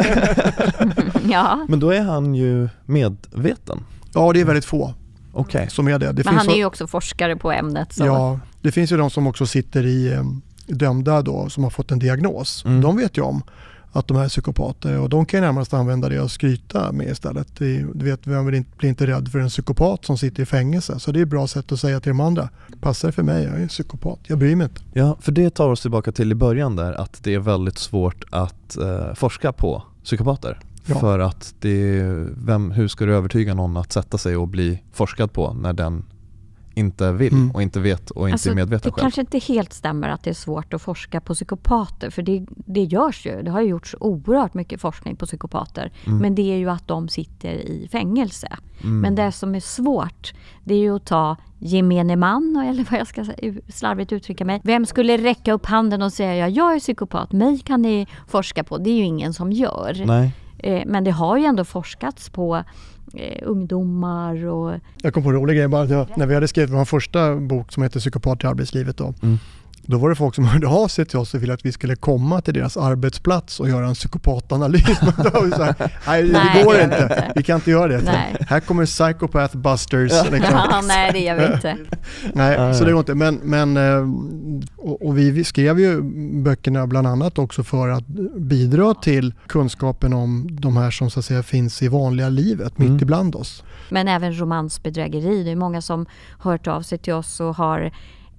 Ja. Men då är han ju medveten. Ja, det är väldigt få. Okay. Som är det. Men han är ju också forskare på ämnet. Så. Ja, det finns ju de som också sitter i dömda då, som har fått en diagnos. De vet ju om att de är psykopater och de kan ju närmast använda det och skryta med istället. Du vet, vem blir inte rädd för en psykopat som sitter i fängelse. Så det är ett bra sätt att säga till de andra. Passar för mig, jag är psykopat. Jag bryr mig inte. Ja, för det tar oss tillbaka till i början där att det är väldigt svårt att forska på psykopater. Ja. För att hur ska du övertyga någon att sätta sig och bli forskad på när den inte vill och inte vet och inte är medveten själv. Det kanske inte helt stämmer att det är svårt att forska på psykopater, för det görs ju. Det har ju gjorts oerhört mycket forskning på psykopater. Men det är ju att de sitter i fängelse. Men det som är svårt, det är ju att ta gemene man, eller vad jag ska slarvigt uttrycka mig. Vem skulle räcka upp handen och säga jag är psykopat, mig kan ni forska på? Det är ju ingen som gör. Nej. Men det har ju ändå forskats på ungdomar och... Jag kom på en rolig grej bara när vi hade skrivit vår första bok som heter Psykopat i arbetslivet då var det folk som hörde av sig till oss och ville att vi skulle komma till deras arbetsplats och göra en psykopatanalys. Men då var vi så här, nej, det går inte. Vi kan inte göra det. Nej. Här kommer Psychopath Busters. Liksom. Nej, det gör vi inte. Nej, så det går inte. Men och vi skrev ju böckerna bland annat också för att bidra till kunskapen om de här som så att säga finns i vanliga livet, mitt ibland oss. Men även romansbedrägeri. Det är många som har hört av sig till oss och har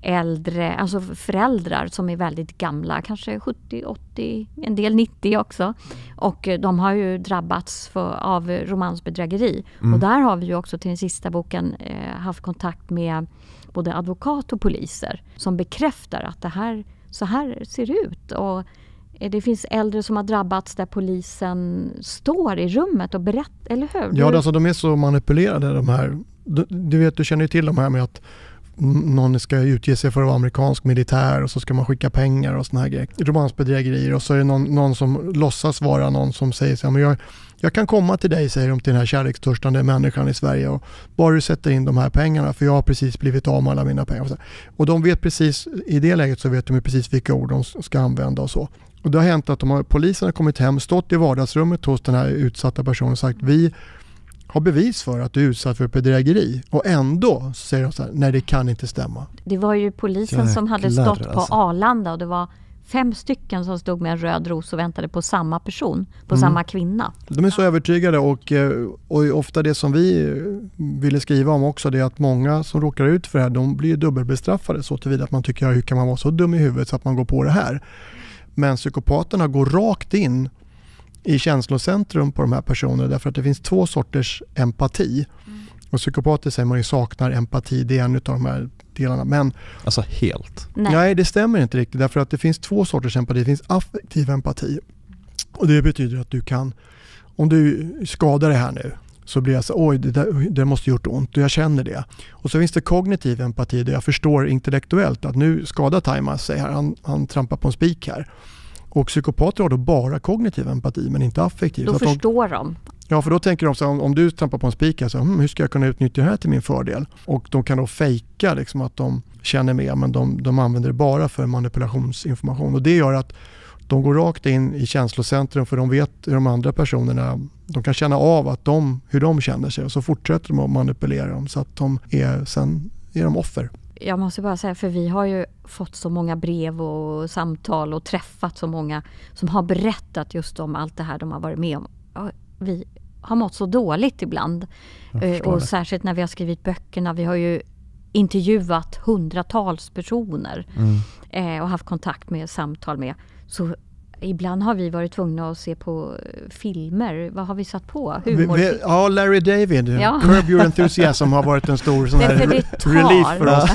äldre, alltså föräldrar som är väldigt gamla, kanske 70, 80, en del 90 också. Och de har ju drabbats av romansbedrägeri. Och där har vi ju också till den sista boken haft kontakt med både advokat och poliser som bekräftar att så här ser det ut. Och det finns äldre som har drabbats där polisen står i rummet och berättar, eller hur? Ja, alltså de är så manipulerade de här. Du känner ju till de här med att någon ska utge sig för att vara amerikansk militär och så ska man skicka pengar och såna här grejer. Romansbedrägerier, och så är det någon som låtsas vara någon som säger så här, men jag kan komma till dig, säger de till den här kärlekstörstande människan i Sverige, och bara du sätter in de här pengarna, för jag har precis blivit av med alla mina pengar. Och de vet precis, i det läget så vet de precis vilka ord de ska använda och så. Och det har hänt att polisen har kommit hem, stått i vardagsrummet hos den här utsatta personen och sagt, vi har bevis för att du är utsatt för bedrägeri. Och ändå säger de så här, nej, det kan inte stämma. Det var ju polisen som hade stått på Arlanda, och det var 5 stycken som stod med en röd ros och väntade på samma person, på samma kvinna. De är så övertygade, och ofta det som vi ville skriva om också, det är att många som råkar ut för det här, de blir dubbelbestraffade så tillvida att man tycker, hur kan man vara så dum i huvudet så att man går på det här? Men psykopaterna går rakt in i känslocentrum på de här personerna, därför att det finns 2 sorters empati. Och psykopater säger man ju saknar empati, det är en av de här delarna. Men, alltså helt? Nej, det stämmer inte riktigt, därför att det finns 2 sorters empati. Det finns affektiv empati. Och det betyder att du kan, om du skadar det här nu, så blir jag så, oj, det måste gjort ont, och jag känner det. Och så finns det kognitiv empati, där jag förstår intellektuellt att nu skadar Taimas sig här, han trampar på en spik här. Och psykopater har då bara kognitiv empati, men inte affektiv. Då förstår de. Ja, för då tänker de så, om du trampar på en spik, så hur ska jag kunna utnyttja det här till min fördel? Och de kan då fejka liksom att de känner med, men de använder det bara för manipulationsinformation. Och det gör att de går rakt in i känslocentrum, för de vet hur de andra personerna, de kan känna av att hur de känner sig, och så fortsätter de att manipulera dem så att sen är de offer. Jag måste bara säga, för vi har ju fått så många brev och samtal och träffat så många som har berättat just om allt det här de har varit med om. Vi har mått så dåligt ibland. Och särskilt när vi har skrivit böckerna. Vi har ju intervjuat hundratals personer och haft kontakt med, samtal med. Så ibland har vi varit tvungna att se på filmer. Vad har vi satt på? Ja, Larry David. Ja. Curb Your Enthusiasm har varit en stor sån här relief för oss.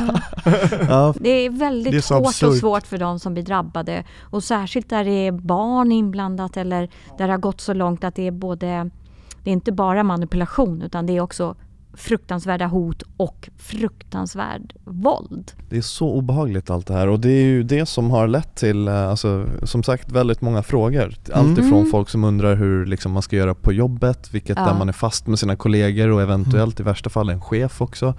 Ja. Det är väldigt hårt och svårt för de som blir drabbade. Och särskilt där det är barn inblandat, eller där det har gått så långt att det är inte bara manipulation, utan det är också fruktansvärda hot och fruktansvärd våld. Det är så obehagligt allt det här, och det är ju det som har lett till, alltså, som sagt, väldigt många frågor. Allt ifrån folk som undrar hur liksom, man ska göra på jobbet, där man är fast med sina kollegor och eventuellt i värsta fall en chef också.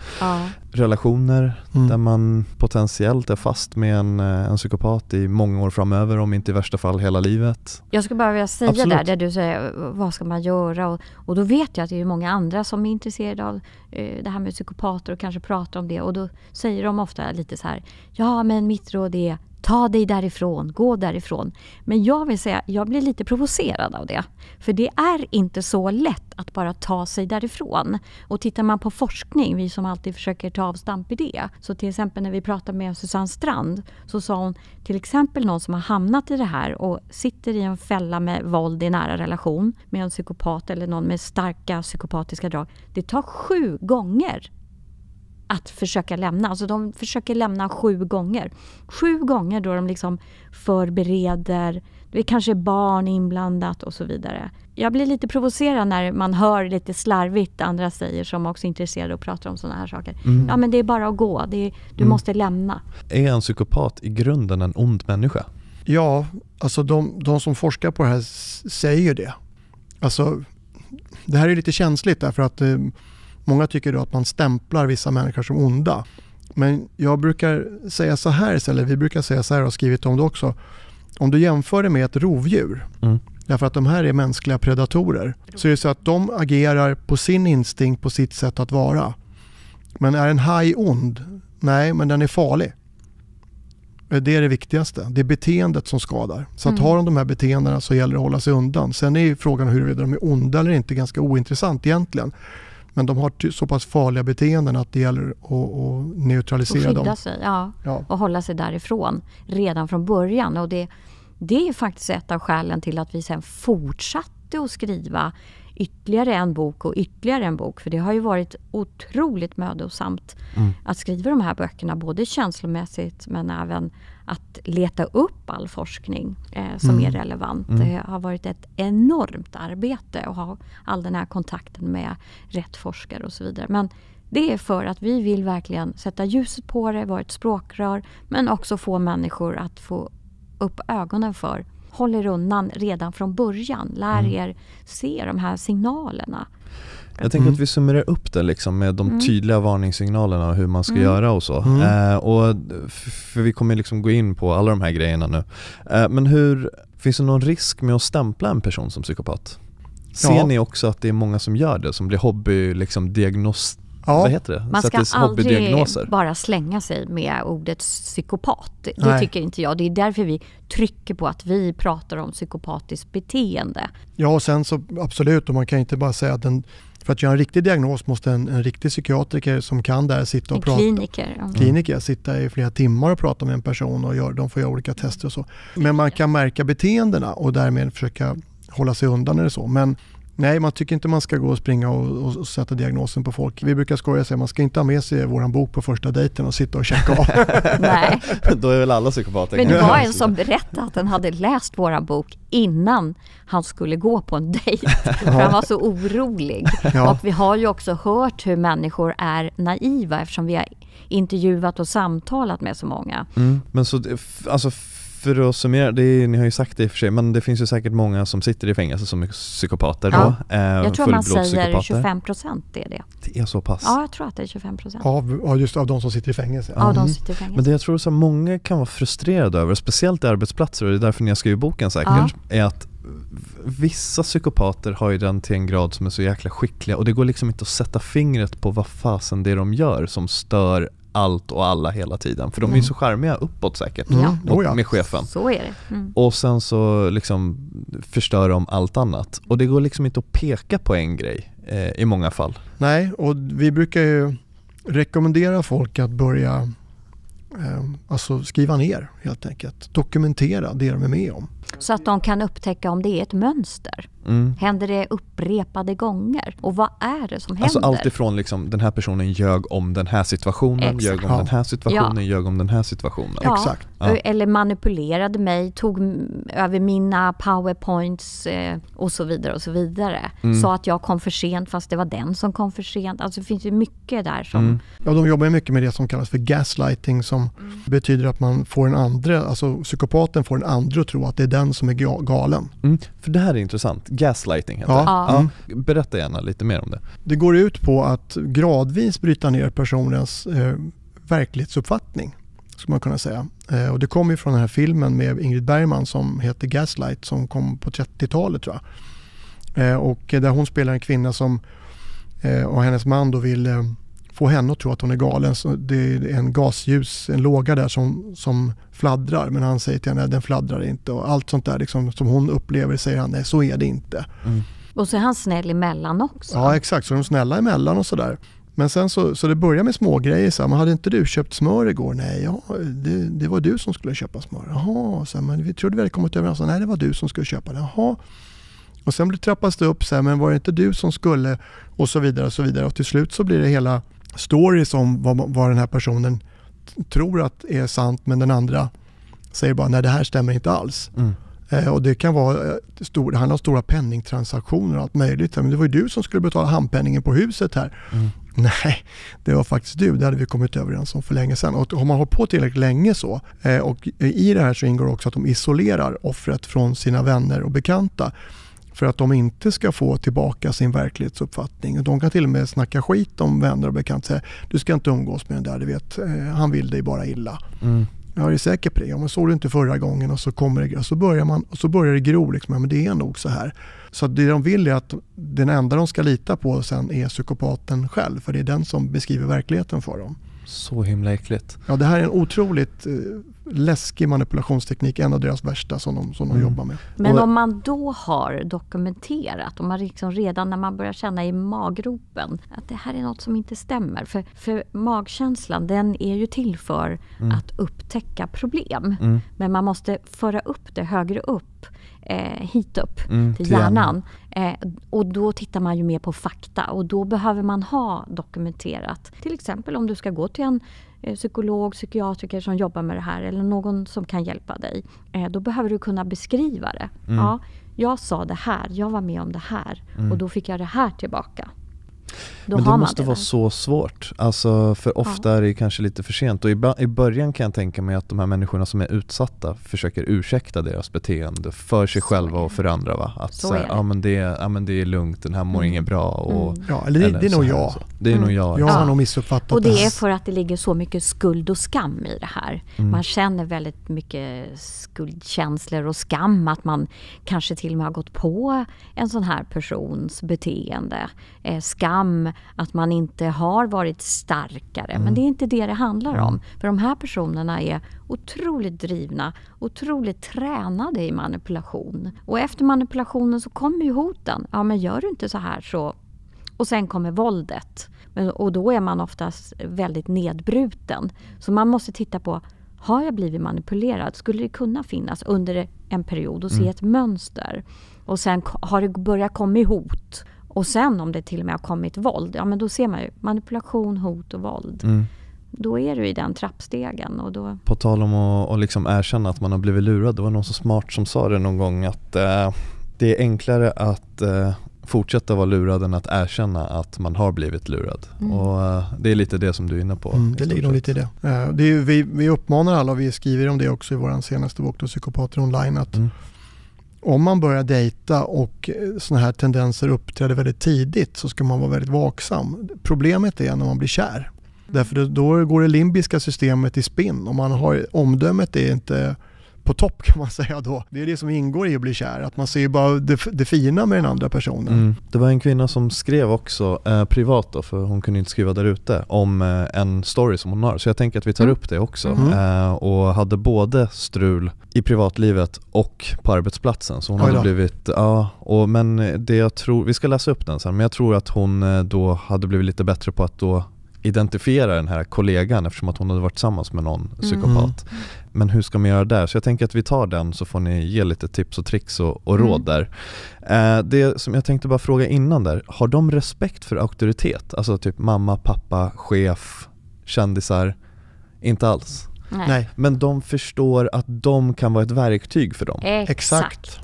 Relationer där man potentiellt är fast med en psykopat i många år framöver, om inte i värsta fall hela livet. Jag skulle bara vilja säga där du säger, vad ska man göra? Och då vet jag att det är många andra som är intresserade av det här med psykopater och kanske pratar om det, och då säger de ofta lite så här, ja, men mitt råd är, ta dig därifrån, gå därifrån. Men jag vill säga, jag blir lite provocerad av det. För det är inte så lätt att bara ta sig därifrån. Och tittar man på forskning, vi som alltid försöker ta avstamp i det. Så till exempel när vi pratade med Susanne Strand, så sa hon till exempel någon som har hamnat i det här och sitter i en fälla med våld i nära relation med en psykopat eller någon med starka psykopatiska drag. Det tar 7 gånger att försöka lämna. Alltså de försöker lämna 7 gånger. 7 gånger då de liksom förbereder, det är kanske barn inblandat och så vidare. Jag blir lite provocerad när man hör lite slarvigt andra säger, som också är intresserade och pratar om sådana här saker. Ja, men det är bara att gå. Du måste lämna. Är en psykopat i grunden en ond människa? Ja, alltså de som forskar på det här säger det. Alltså, det här är lite känsligt därför att många tycker då att man stämplar vissa människor som onda. Men jag brukar säga så här, eller vi brukar säga så här och har skrivit om det också. Om du jämför det med ett rovdjur, därför att de här är mänskliga predatorer, så är det så att de agerar på sin instinkt, på sitt sätt att vara. Men är en haj ond? Nej, men den är farlig. Det är det viktigaste. Det är beteendet som skadar. Så att har de här beteendena så gäller det att hålla sig undan. Sen är frågan huruvida de är onda eller inte ganska ointressant egentligen. Men de har så pass farliga beteenden att det gäller att neutralisera och dem. skydda sig, och hålla sig därifrån redan från början. Och det är faktiskt ett av skälen till att vi sen fortsatte att skriva ytterligare en bok och ytterligare en bok. För det har ju varit otroligt mödosamt att skriva de här böckerna, både känslomässigt men även att leta upp all forskning som är relevant. Det har varit ett enormt arbete att ha all den här kontakten med rätt forskare och så vidare. Men det är för att vi vill verkligen sätta ljuset på det, vara ett språkrör, men också få människor att få upp ögonen för. Håll er undan redan från början. Lär er se de här signalerna. Jag tänker att vi summerar upp det liksom med de tydliga varningssignalerna och hur man ska göra och så. Och för vi kommer liksom gå in på alla de här grejerna nu. Men finns det någon risk med att stämpla en person som psykopat? Ser ni också att det är många som gör det, som blir hobby liksom vad heter det? Man ska aldrig bara slänga sig med ordet psykopat. Det tycker inte jag. Det är därför vi trycker på att vi pratar om psykopatiskt beteende. Ja, och sen så absolut, och man kan inte bara säga att för att göra en riktig diagnos måste en riktig psykiatriker som kan där sitta och prata. Kliniker sitta i flera timmar och prata med en person och de får göra olika tester och så. Men man kan märka beteendena och därmed försöka hålla sig undan eller så. Men nej, man tycker inte man ska gå och springa och sätta diagnosen på folk. Vi brukar skoja och säga att man ska inte ha med sig våran bok på första dejten och sitta och checka av. Nej. Då är väl alla psykopater. Men det var en som berättade att han hade läst våran bok innan han skulle gå på en dejt. För han var så orolig. Ja. Och vi har ju också hört hur människor är naiva eftersom vi har intervjuat och samtalat med så många. Men så, alltså för att summera, ni har ju sagt det i och för sig, men det finns ju säkert många som sitter i fängelse som är psykopater då. Jag tror man säger 25% är det. Det är så pass? Ja, jag tror att det är 25%. Just av de som sitter i fängelse. Ja, de sitter i fängelse. Men det jag tror så många kan vara frustrerade över, speciellt i arbetsplatser, och det är därför ni har skrivit boken säkert, är att vissa psykopater har ju den till en grad som är så jäkla skickliga, och det går liksom inte att sätta fingret på vad fasen det är de gör som stör allt och alla hela tiden. För de är ju så charmiga uppåt säkert med chefen. Så är det. Och sen så liksom förstör de allt annat. Och det går liksom inte att peka på en grej i många fall. Nej, och vi brukar ju rekommendera folk att börja skriva ner helt enkelt. Dokumentera det de är med om. Så att de kan upptäcka om det är ett mönster. Händer det upprepade gånger? Och vad är det som händer? Alltså allt ifrån liksom, den här personen ljög om den här situationen, ljög om den här situationen, ljög om den här situationen. Ja. Exakt. Eller manipulerade mig, tog över mina powerpoints och så vidare och så vidare. Så att jag kom för sent fast det var den som kom för sent. Alltså det finns ju mycket där som... Ja, de jobbar mycket med det som kallas för gaslighting, som betyder att man får en andra, alltså psykopaten får en andra att tro att det är den som är galen. För det här är intressant. Gaslighting heter det. Ja. Berätta gärna lite mer om det. Det går ut på att gradvis bryta ner personens verklighetsuppfattning, skulle man kunna säga. Och det kommer ju från den här filmen med Ingrid Bergman som heter Gaslight, som kom på 30-talet tror jag. Och där hon spelar en kvinna som och hennes man då vill få henne att tro att hon är galen. Så det är en låga där som fladdrar, men han säger till henne att den fladdrar inte, och allt sånt där liksom, som hon upplever säger han, nej så är det inte. Och så är han snäll emellan också. Ja, exakt, så de är snälla emellan och sådär. Men sen så det börjar med små grejer så här, men hade inte du köpt smör igår? Nej, det var du som skulle köpa smör. Jaha, så här, men vi trodde vi hade kommit överens. Nej, det var du som skulle köpa det. Jaha. Och sen trappas det upp så här, men var det inte du som skulle, och så vidare och så vidare. Och till slut så blir det hela stories om vad den här personen tror att är sant, men den andra säger bara nej, det här stämmer inte alls. Och det kan vara det handlar om stora penningtransaktioner och allt möjligt. Men det var ju du som skulle betala handpenningen på huset här. Nej, det var faktiskt du. Det hade vi kommit överens om för länge sedan. Och har man hållit på tillräckligt länge så, och i det här så ingår också att de isolerar offret från sina vänner och bekanta, för att de inte ska få tillbaka sin verklighetsuppfattning. Och de kan till och med snacka skit om vänner och bekanta. Säga, du ska inte umgås med den där, du vet, han vill dig bara illa. Jag är säker på det. Ja, men såg du inte förra gången, och så kommer det, och så börjar det gro liksom, men det är nog så här. Så det de vill är att den enda de ska lita på sen är psykopaten själv, för det är den som beskriver verkligheten för dem. Så himla äckligt. Ja, det här är en otroligt läskig manipulationsteknik, en av deras värsta som de jobbar med. Men om man då har dokumenterat, om man liksom redan när man börjar känna i maggropen att det här är något som inte stämmer. För magkänslan, den är ju till för att upptäcka problem. Men man måste föra upp det högre upp, hit upp till hjärnan. Och då tittar man ju mer på fakta och då behöver man ha dokumenterat. Till exempel om du ska gå till en psykolog, psykiatriker som jobbar med det här eller någon som kan hjälpa dig. Då behöver du kunna beskriva det. Ja, jag sa det här, jag var med om det här och då fick jag det här tillbaka. Men det måste vara så svårt. Alltså, för ofta är det kanske lite för sent. Och i början kan jag tänka mig att de här människorna som är utsatta försöker ursäkta deras beteende för sig själva och för andra. Va? Att så här, men det är lugnt, den här mår inget bra. Och, eller det är nog jag. Det är nog jag. Jag har nog missuppfattat och det är för att det ligger så mycket skuld och skam i det här. Man känner väldigt mycket skuldkänslor och skam att man kanske till och med har gått på en sån här persons beteende. Skam att man inte har varit starkare. Men det är inte det handlar om. För de här personerna är otroligt drivna, otroligt tränade i manipulation. Och efter manipulationen så kommer ju hoten. Ja, men gör du inte så här så... Och sen kommer våldet. Och då är man oftast väldigt nedbruten. Så man måste titta på, har jag blivit manipulerad? Skulle det kunna finnas under en period och se ett mönster? Och sen har det börjat komma hot. Och sen om det till och med har kommit våld, ja men då ser man ju manipulation, hot och våld. Då är du i den trappstegen. Och då... På tal om att liksom erkänna att man har blivit lurad, det var någon så smart som sa det någon gång att det är enklare att fortsätta vara lurad än att erkänna att man har blivit lurad. Och det är lite det som du är inne på. Det ligger nog lite i det. Det är ju, vi uppmanar alla, och vi skriver om det också i vår senaste bok, Psykopater online, att om man börjar dejta och såna här tendenser uppträder väldigt tidigt så ska man vara väldigt vaksam. Problemet är när man blir kär. Därför då går det limbiska systemet i spinn och man har, omdömet är inte på topp kan man säga då. Det är det som ingår i att bli kär. Att man ser bara det fina med den andra personen. Det var en kvinna som skrev också privat då, för hon kunde inte skriva där ute, om en story som hon har. Så jag tänker att vi tar upp det också. Och hade både strul i privatlivet och på arbetsplatsen. Så hon hade blivit, men det jag tror, vi ska läsa upp den sen, men jag tror att hon då hade blivit lite bättre på att då identifiera den här kollegan eftersom att hon hade varit tillsammans med någon psykopat. Men hur ska man göra där? Så jag tänker att vi tar den så får ni ge lite tips och tricks och råd där. Det som jag tänkte bara fråga innan där, har de respekt för auktoritet? Alltså typ mamma, pappa, chef, kändisar? Inte alls. Nej. Men de förstår att de kan vara ett verktyg för dem. Exakt.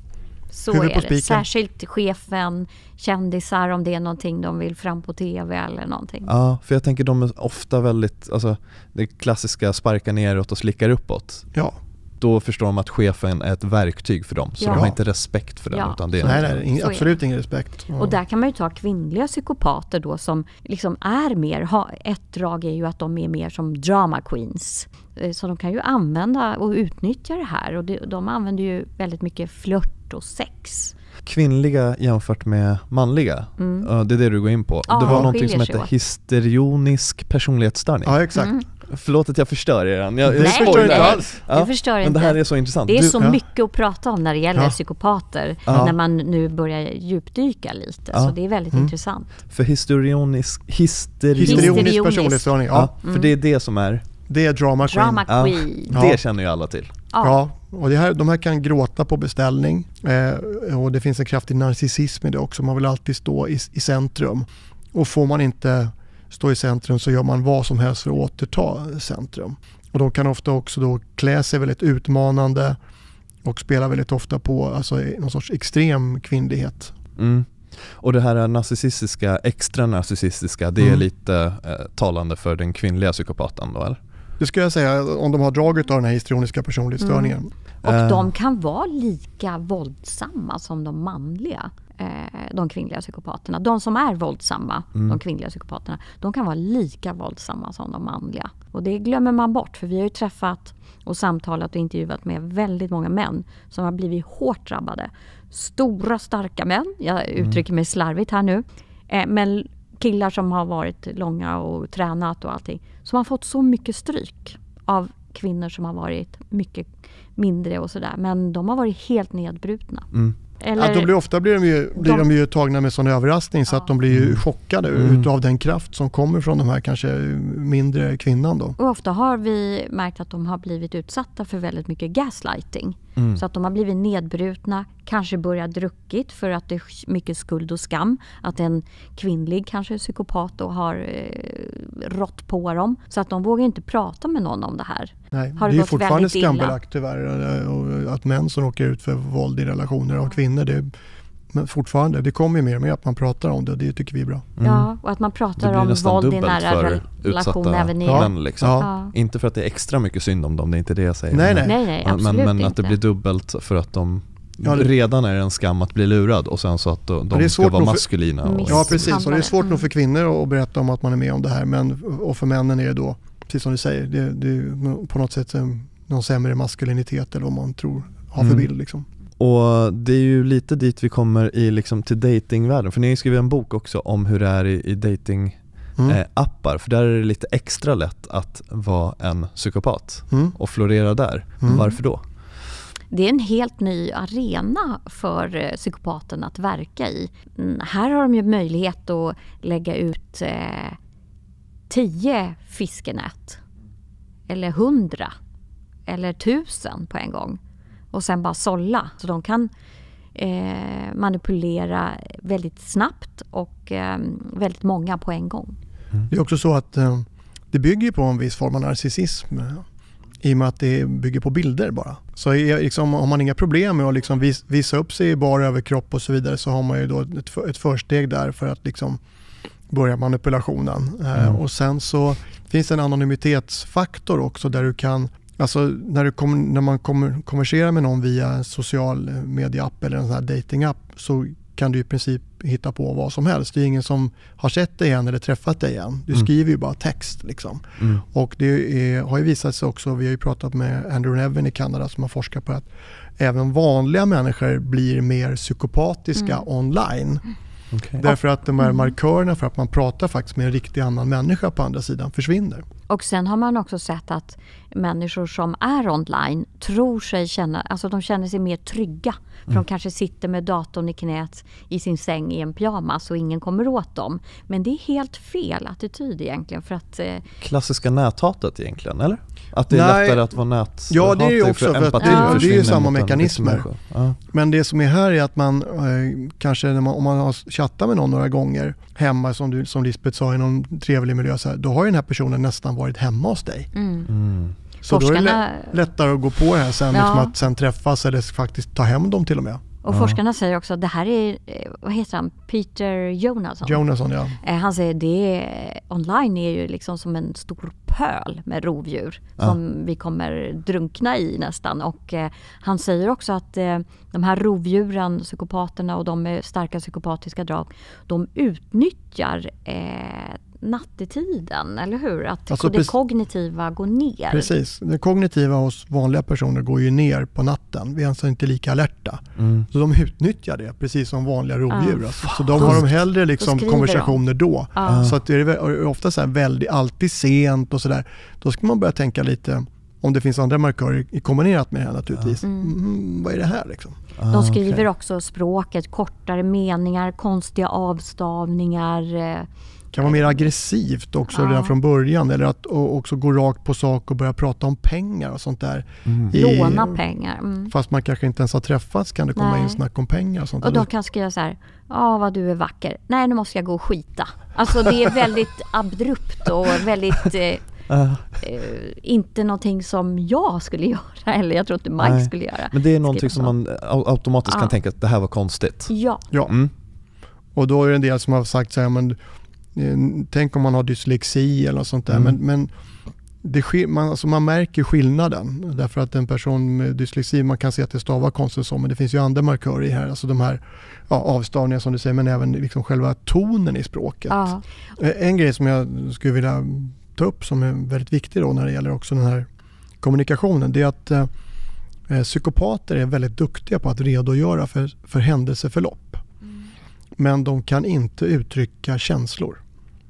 Så är det. Särskilt chefen, kändisar, om det är någonting de vill fram på tv eller någonting. Ja, för jag tänker de är ofta väldigt, alltså det klassiska sparka neråt och slickar uppåt. Ja. Då förstår de att chefen är ett verktyg för dem. Så de har inte respekt för den. Utan det är nej, absolut ingen respekt. Ja. Och där kan man ju ta kvinnliga psykopater då som liksom är mer, ett drag är ju att de är mer som drama queens. Så de kan ju använda och utnyttja det här. Och de använder ju väldigt mycket flört och sex. Kvinnliga jämfört med manliga. Det är det du går in på. Det var någonting som heter histrionisk personlighetsstörning. Ja, exakt. Förlåt att jag förstör er. Nej, förstör inte alls. Ja, men det här är så intressant. Det är så mycket att prata om när det gäller psykopater. När man nu börjar djupdyka lite. Så det är väldigt intressant. För histrionisk personlighetsstörning. För det är det som är... Det är drama queen. Det känner ju alla till. Ja, och de här kan gråta på beställning. Och det finns en kraftig narcissism i det också. Man vill alltid stå i centrum. Och får man inte stå i centrum så gör man vad som helst för att återta centrum. Och de kan ofta också då klä sig väldigt utmanande och spela väldigt ofta på någon sorts extrem kvinnlighet. Och det här narcissistiska, extra narcissistiska, det är lite talande för den kvinnliga psykopaten då, eller? Det ska jag säga, om de har draget av den här histrioniska personlighetsstörningen. Och de kan vara lika våldsamma som de manliga, de kvinnliga psykopaterna. De som är våldsamma, de kvinnliga psykopaterna, de kan vara lika våldsamma som de manliga. Och det glömmer man bort, för vi har ju träffat och samtalat och intervjuat med väldigt många män som har blivit hårt drabbade. Stora, starka män, jag uttrycker mig slarvigt här nu, men killar som har varit långa och tränat och allting, som har fått så mycket stryk av kvinnor som har varit mycket mindre och sådär. Men de har varit helt nedbrutna. Eller, ofta blir de ju tagna med sån överraskning så att de blir ju chockade utav den kraft som kommer från de här kanske mindre kvinnan då. Och ofta har vi märkt att de har blivit utsatta för väldigt mycket gaslighting. Så att de har blivit nedbrutna, kanske börjat druckit för att det är mycket skuld och skam. Att en kvinnlig kanske är psykopat och har rått på dem. Så att de vågar inte prata med någon om det här. Nej, det är ju fortfarande skambelagt tyvärr att män som åker ut för våld i relationer av kvinnor, men fortfarande, det kommer ju mer och mer att man pratar om det och det tycker vi är bra. Ja, och att man pratar om våld i nära relation även i män liksom. Inte för att det är extra mycket synd om dem, det är inte det jag säger. Nej, absolut men inte. att det blir dubbelt för att de redan är en skam att bli lurad och sen så att de ska vara maskulina. Ja, precis. Och det är svårt nog för kvinnor att berätta om att man är med om det här, och för männen är det då, precis som du säger, det är på något sätt någon sämre maskulinitet eller vad man tror har för bild liksom. Och det är ju lite dit vi kommer i liksom till datingvärlden. För ni har skrivit en bok också om hur det är i datingappar. För där är det lite extra lätt att vara en psykopat och florera där. Varför då? Det är en helt ny arena för psykopaten att verka i. Här har de ju möjlighet att lägga ut 10 fiskenät. Eller 100. Eller 1000 på en gång. Och sen bara sålla. Så de kan manipulera väldigt snabbt och väldigt många på en gång. Det är också så att det bygger på en viss form av narcissism i och med att det bygger på bilder bara. Så liksom, har man inga problem med att liksom visa upp sig i bara överkropp och så vidare, så har man ju då ett försteg där för att liksom börja manipulationen. Och sen så finns det en anonymitetsfaktor också där du kan, alltså när man konverserar med någon via en social medieapp eller en sån här datingapp, så kan du i princip hitta på vad som helst. Det är ingen som har sett dig än eller träffat dig än. Du skriver ju bara text liksom. Och det har ju visat sig också, vi har ju pratat med Andrew Nevin i Kanada som har forskat på att även vanliga människor blir mer psykopatiska online. Okay. Därför att de här markörerna för att man pratar faktiskt med en riktig annan människa på andra sidan försvinner. Och sen har man också sett att människor som är online tror sig de känner sig mer trygga. För de kanske sitter med datorn i knät i sin säng i en pyjamas och ingen kommer åt dem. Men det är helt fel attityd egentligen. För att, klassiska näthatet egentligen, eller? Att det är lättare att vara nät. Ja, det är ju också för att det är ju samma mekanismer. Men det som är här är att man kanske om man har chattat med någon några gånger hemma, som Lisbeth sa, i någon trevlig miljö, så här, då har ju den här personen nästan varit hemma hos dig. Så då är det lättare att gå på det här sen, liksom att sen träffas eller faktiskt ta hem dem till och med. Och forskarna säger också att det här är, vad heter han? Peter Jonasson. Jonasson, ja. Han säger online är ju liksom som en stor pöl med rovdjur som vi kommer drunkna i nästan. Och han säger också att de här rovdjuren, psykopaterna och de med starka psykopatiska drag, de utnyttjar nattetiden, eller hur? Att alltså, det kognitiva går ner. Precis. Det kognitiva hos vanliga personer går ju ner på natten. Vi är alltså inte lika alerta. Så de utnyttjar det, precis som vanliga rovdjur. Så de har de hellre liksom konversationer då. Så att det är ofta så här alltid sent och sådär. Då ska man börja tänka lite, om det finns andra markörer i kombinerat med det här naturligtvis. Vad är det här liksom? De skriver också språket, kortare meningar, konstiga avstavningar. Kan vara mer aggressivt också redan från början, eller att också gå rakt på sak och börja prata om pengar och sånt där. Låna pengar. Fast man kanske inte ens har träffats, kan det komma in snack om pengar och sånt. Och de kan skriva så här: vad du är vacker. Nej, nu måste jag gå och skita. Alltså det är väldigt abrupt och väldigt inte någonting som jag skulle göra, eller jag tror inte Mike skulle göra. Men det är någonting som man automatiskt kan tänka att det här var konstigt. Ja. Och då är det en del som har sagt så här, men tänk om man har dyslexi eller något sånt där. Men man märker skillnaden. Därför att en person med dyslexi, man kan se att det stavar konstigt så, men det finns ju andra markörer i här. Alltså de här avstavningar som du säger, men även liksom själva tonen i språket. En grej som jag skulle vilja ta upp som är väldigt viktig då när det gäller också den här kommunikationen, det är att psykopater är väldigt duktiga på att redogöra för händelseförlopp. Men de kan inte uttrycka känslor.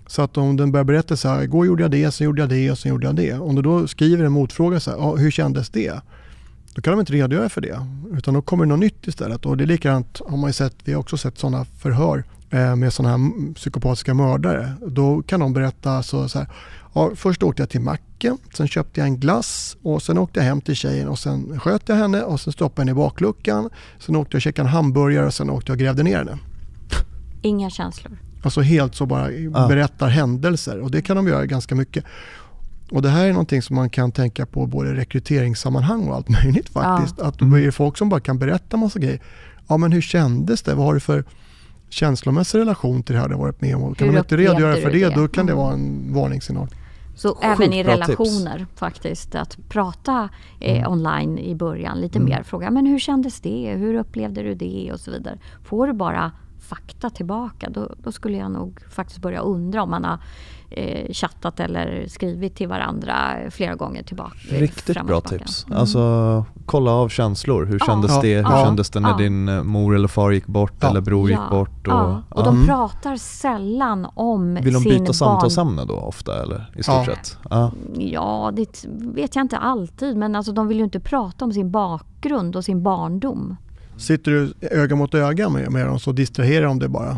Så att om den börjar berätta så här, igår gjorde jag det, sen gjorde jag det och sen gjorde jag det. Om du då skriver en motfråga så här, hur kändes det? Då kan de inte redogöra för det, utan då kommer det något nytt istället. Och det är likadant, har man ju sett, vi har också sett sådana förhör med sådana här psykopatiska mördare. Då kan de berätta så här, först åkte jag till macken, sen köpte jag en glass och sen åkte jag hem till tjejen och sen sköt jag henne och sen stoppade jag henne i bakluckan. Sen åkte jag och käkade en hamburgare och sen åkte jag och grävde ner henne. Inga känslor. Alltså helt så bara berättar händelser, och det kan de göra ganska mycket. Och det här är någonting som man kan tänka på både rekryteringssammanhang och allt möjligt faktiskt. Att det är folk som bara kan berätta massa grejer. Ja, men hur kändes det? Vad har du för känslomässig relation till det här du har varit med om? Kan de inte redogöra för det, då kan det vara en varningssignal. Så även i relationer faktiskt, att prata online i början lite mer. Fråga, men hur kändes det? Hur upplevde du det? Och så vidare. Får du bara fakta tillbaka, då skulle jag nog faktiskt börja undra om man har chattat eller skrivit till varandra flera gånger tillbaka. Riktigt bra tips. Alltså kolla av känslor. Hur kändes det? Hur kändes det när din mor eller far gick bort eller bror gick bort? Och de pratar sällan om sin Vill de byta samtalsämne då ofta eller i stort sett? Ja, det vet jag inte alltid, men alltså de vill ju inte prata om sin bakgrund och sin barndom. Sitter du öga mot öga med dem så distraherar de det bara.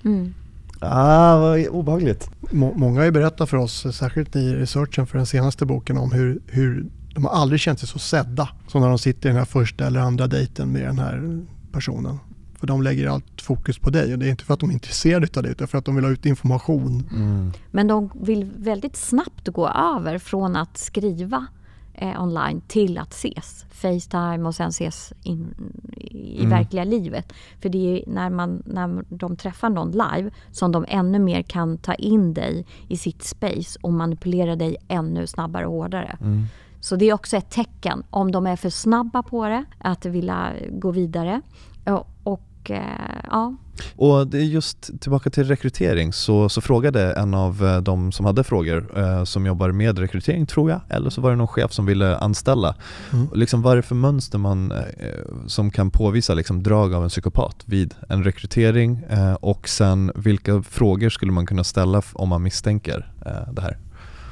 Vad obehagligt. Många har ju berättat för oss, särskilt i researchen för den senaste boken, om hur de har aldrig känt sig så sedda som när de sitter i den här första eller andra dejten med den här personen. För de lägger allt fokus på dig, och det är inte för att de är intresserade av det, utan för att de vill ha ut information. Men de vill väldigt snabbt gå över från att skriva online till att ses. FaceTime och sen ses i verkliga livet. För det är när de träffar någon live som de ännu mer kan ta in dig i sitt space och manipulera dig ännu snabbare och hårdare. Så det är också ett tecken om de är för snabba på det, att vilja gå vidare. Och det är just tillbaka till rekrytering, så frågade en av de som hade frågor som jobbar med rekrytering, tror jag, eller så var det någon chef som ville anställa. Liksom, vad är det för mönster man som kan påvisa liksom drag av en psykopat vid en rekrytering, och sen vilka frågor skulle man kunna ställa om man misstänker det här?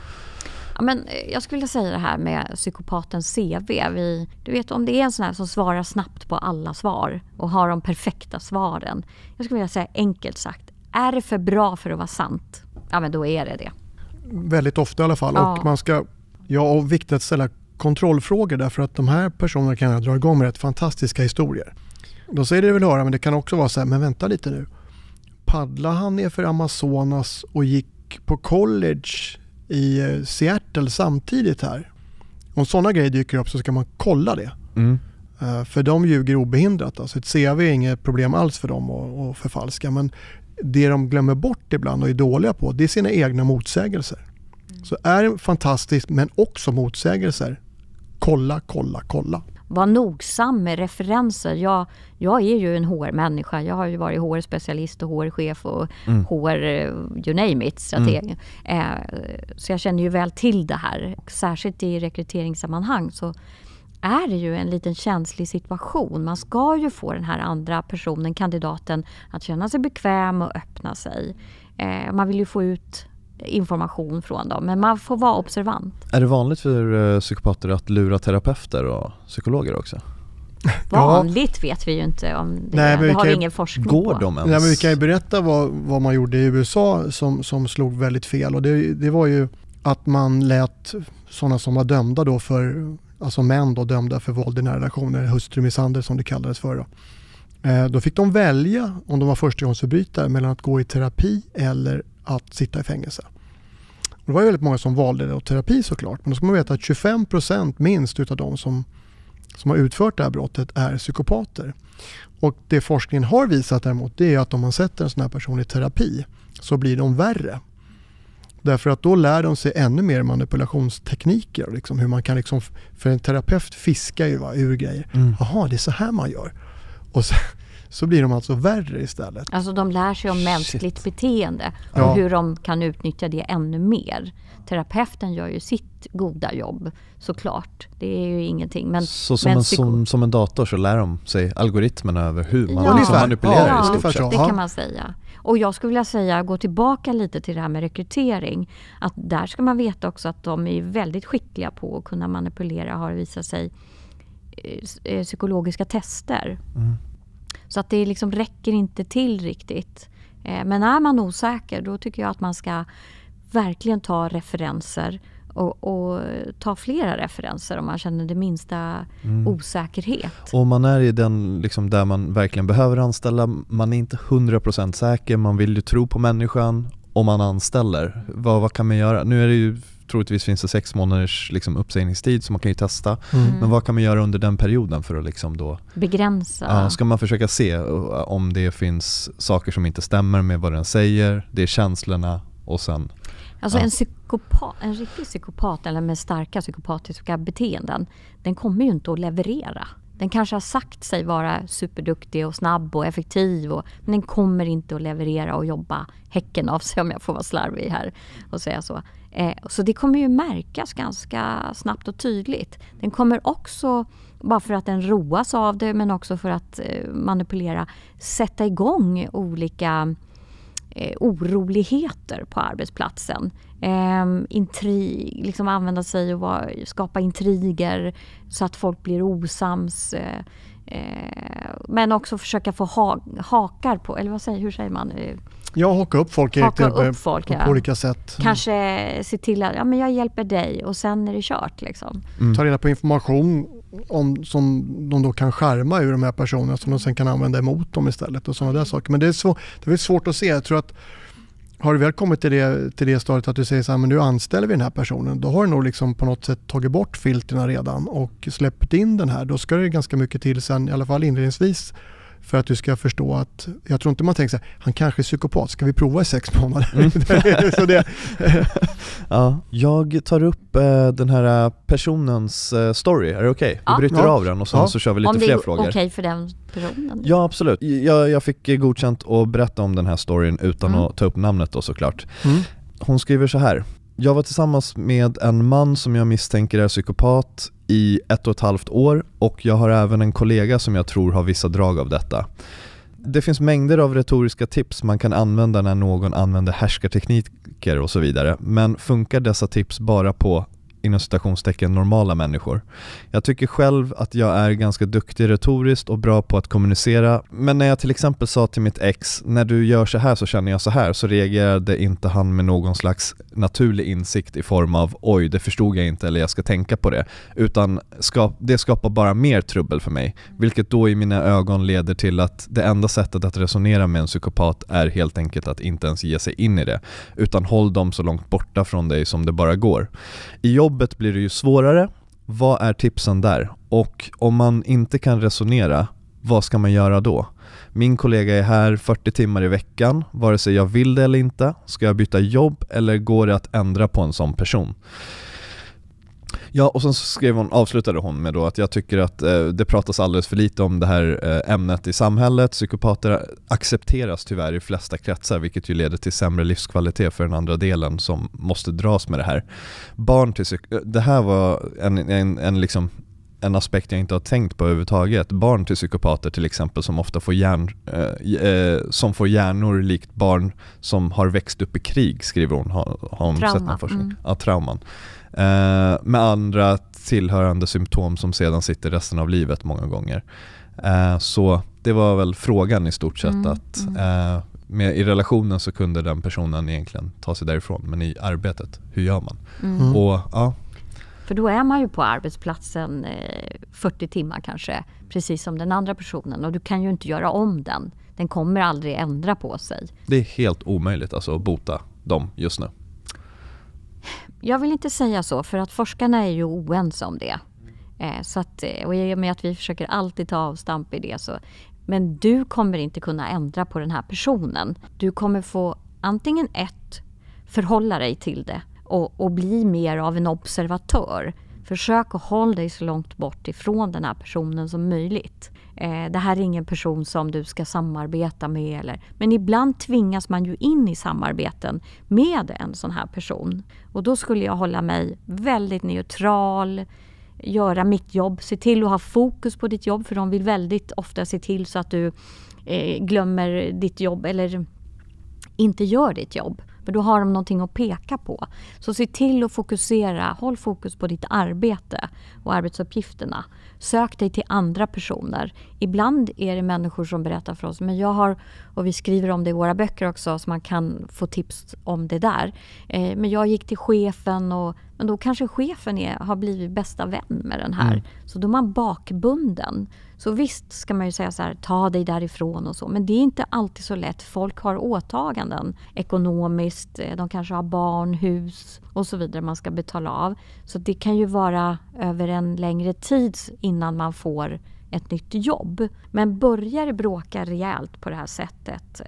Ja, men jag skulle vilja säga det här med psykopatens CV. Du vet, om det är en sån här som svarar snabbt på alla svar och har de perfekta svaren. Jag skulle vilja säga enkelt sagt, är det för bra för att vara sant? Ja, men då är det. Väldigt ofta i alla fall. Och man ska, och viktigt att ställa kontrollfrågor, därför att de här personerna kan dra igång med rätt fantastiska historier. Då säger det väl höra, men det kan också vara så här, men vänta lite nu. Paddlar han ner för Amazonas och gick på college i Seattle samtidigt här? Om sådana grejer dyker upp så ska man kolla det. För de ljuger obehindrat. Alltså ett CV är inget problem alls för dem att förfalska. Men det de glömmer bort ibland och är dåliga på, det är sina egna motsägelser. Så är det fantastiskt, men också motsägelser. Kolla. Var nogsam med referenser. Jag är ju en HR-människa. Jag har ju varit HR-specialist och HR-chef och HR, you name it, strateg. Så jag känner ju väl till det här. Och särskilt i rekryteringssammanhang så är det ju en liten känslig situation. Man ska ju få den här andra personen, kandidaten, att känna sig bekväm och öppna sig. Man vill ju få ut information från dem, men man får vara observant. Är det vanligt för psykopater att lura terapeuter och psykologer också? Vanligt vet vi ju inte om det. Nej, det har vi ingen forskning går på. De ens? Nej, men vi kan ju berätta vad man gjorde i USA som slog väldigt fel, och det var ju att man lät sådana som var dömda då för, alltså män då dömda för våld i nära relationer, hustrumisshandel som det kallades för då. Då fick de välja, om de var förstagångsförbrytare, mellan att gå i terapi eller att sitta i fängelse. Och det var ju väldigt många som valde det, och terapi såklart. Men då ska man veta att 25% minst utav de som har utfört det här brottet är psykopater. Och det forskningen har visat däremot, det är att om man sätter en sån här person i terapi så blir de värre. Därför att då lär de sig ännu mer manipulationstekniker. Liksom, hur man kan liksom, för en terapeut fiskar ju ur grejer. Jaha, det är så här man gör. Och så blir de alltså värre istället. Alltså de lär sig om mänskligt beteende och hur de kan utnyttja det ännu mer. terapeuten gör ju sitt goda jobb såklart. Det är ju ingenting. Men, så som en dator så lär de sig algoritmerna över hur man manipulerar i stort sett. Det kan man säga. Och jag skulle vilja säga, gå tillbaka lite till det här med rekrytering. Att där ska man veta också att de är väldigt skickliga på att kunna manipulera, har visat sig, psykologiska tester. Så att det liksom räcker inte till riktigt. Men är man osäker, då tycker jag att man ska verkligen ta referenser och ta flera referenser om man känner det minsta osäkerhet. Och man är i den liksom, där man verkligen behöver anställa, man är inte 100% säker, man vill ju tro på människan om man anställer. Vad kan man göra? Nu är det ju, troligtvis finns det 6 månaders liksom, uppsägningstid som man kan ju testa. Men vad kan man göra under den perioden för att liksom då begränsa? Ja, ska man försöka se om det finns saker som inte stämmer med vad den säger, det är känslorna och sen... Alltså en riktig psykopat eller med starka psykopatiska beteenden, den kommer ju inte att leverera. Den kanske har sagt sig vara superduktig och snabb och effektiv, men den kommer inte att leverera och jobba häcken av sig, om jag får vara slarvig här och säga så. Så det kommer ju märkas ganska snabbt och tydligt. Den kommer också, bara för att den roas av det, men också för att manipulera, sätta igång olika oroligheter på arbetsplatsen. Liksom använda sig och skapa intriger så att folk blir osams. Men också försöka få hakar på, eller hur säger man? Ja, haka upp folk, på olika sätt. Kanske se till att men jag hjälper dig och sen är det kört. Liksom. Ta reda på information som de då kan skärma ur de här personerna som de sen kan använda emot dem istället och sådana där saker. Men det är svårt att se. Jag tror att har du väl kommit till det stadiet att du säger så här, men nu anställer vi den här personen, då har du nog liksom på något sätt tagit bort filterna redan och släppt in den här. Då ska det ganska mycket till sen, i alla fall inledningsvis, för att du ska förstå att, jag tror inte man tänker så här, han kanske är psykopat, ska vi prova i 6 månader? Så det. Ja, jag tar upp den här personens story, är det okej? Vi bryter av den och sen så kör vi lite fler frågor. Om det är okej för den personen? Ja, absolut. Jag fick godkänt att berätta om den här storyn utan att ta upp namnet då såklart. Hon skriver så här: jag var tillsammans med en man som jag misstänker är psykopat i 1,5 år och jag har även en kollega som jag tror har vissa drag av detta. Det finns mängder av retoriska tips man kan använda när någon använder härskartekniker och så vidare, men funkar dessa tips bara på inom citationstecken normala människor? Jag tycker själv att jag är ganska duktig retoriskt och bra på att kommunicera, men när jag till exempel sa till mitt ex, när du gör så här så känner jag så här, så reagerade inte han med någon slags naturlig insikt i form av oj, det förstod jag inte eller jag ska tänka på det, utan det skapar bara mer trubbel för mig, vilket då i mina ögon leder till att det enda sättet att resonera med en psykopat är helt enkelt att inte ens ge sig in i det, utan håll dem så långt borta från dig som det bara går. I jobbet blir det ju svårare. Vad är tipsen där? Och om man inte kan resonera, vad ska man göra då? Min kollega är här 40 timmar i veckan, vare sig jag vill det eller inte. Ska jag byta jobb eller går det att ändra på en sån person? Ja, och sen avslutade hon med då att jag tycker att det pratas alldeles för lite om det här ämnet i samhället. Psykopater accepteras tyvärr i flesta kretsar, vilket ju leder till sämre livskvalitet för den andra delen som måste dras med det här. Det här var en aspekt jag inte har tänkt på överhuvudtaget. Barn till psykopater till exempel som ofta får som får hjärnor likt barn som har växt upp i krig, skriver hon. Har hon sett någon forskning? Ja, trauman. Med andra tillhörande symptom som sedan sitter resten av livet många gånger. Så det var väl frågan i stort sett att i relationen så kunde den personen egentligen ta sig därifrån, men i arbetet, hur gör man? Och ja. För då är man ju på arbetsplatsen 40 timmar kanske, precis som den andra personen, och du kan ju inte göra om den. Den kommer aldrig ändra på sig. Det är helt omöjligt alltså att bota dem just nu. Jag vill inte säga så, för att forskarna är ju oense om det. Så att, och i och med att vi försöker alltid ta avstamp i det så. Men du kommer inte kunna ändra på den här personen. Du kommer få antingen förhålla dig till det och bli mer av en observatör. Försök att hålla dig så långt bort ifrån den här personen som möjligt. Det här är ingen person som du ska samarbeta med. Men ibland tvingas man ju in i samarbeten med en sån här person. Och då skulle jag hålla mig väldigt neutral, göra mitt jobb, se till att ha fokus på ditt jobb, för de vill väldigt ofta se till så att du glömmer ditt jobb eller inte gör ditt jobb. För då har de någonting att peka på. Så se till att fokusera, håll fokus på ditt arbete och arbetsuppgifterna. Sök dig till andra personer. Ibland är det människor som berättar för oss, men och vi skriver om det i våra böcker också, så man kan få tips om det där. Men jag gick till chefen, men då kanske chefen har blivit bästa vän med den här. Så då är man bakbunden. Så visst ska man ju säga så här, ta dig därifrån och så. Men det är inte alltid så lätt. Folk har åtaganden ekonomiskt. De kanske har barn, hus och så vidare man ska betala av. Så det kan ju vara över en längre tid innan man får ett nytt jobb. Men börjar bråka rejält på det här sättet,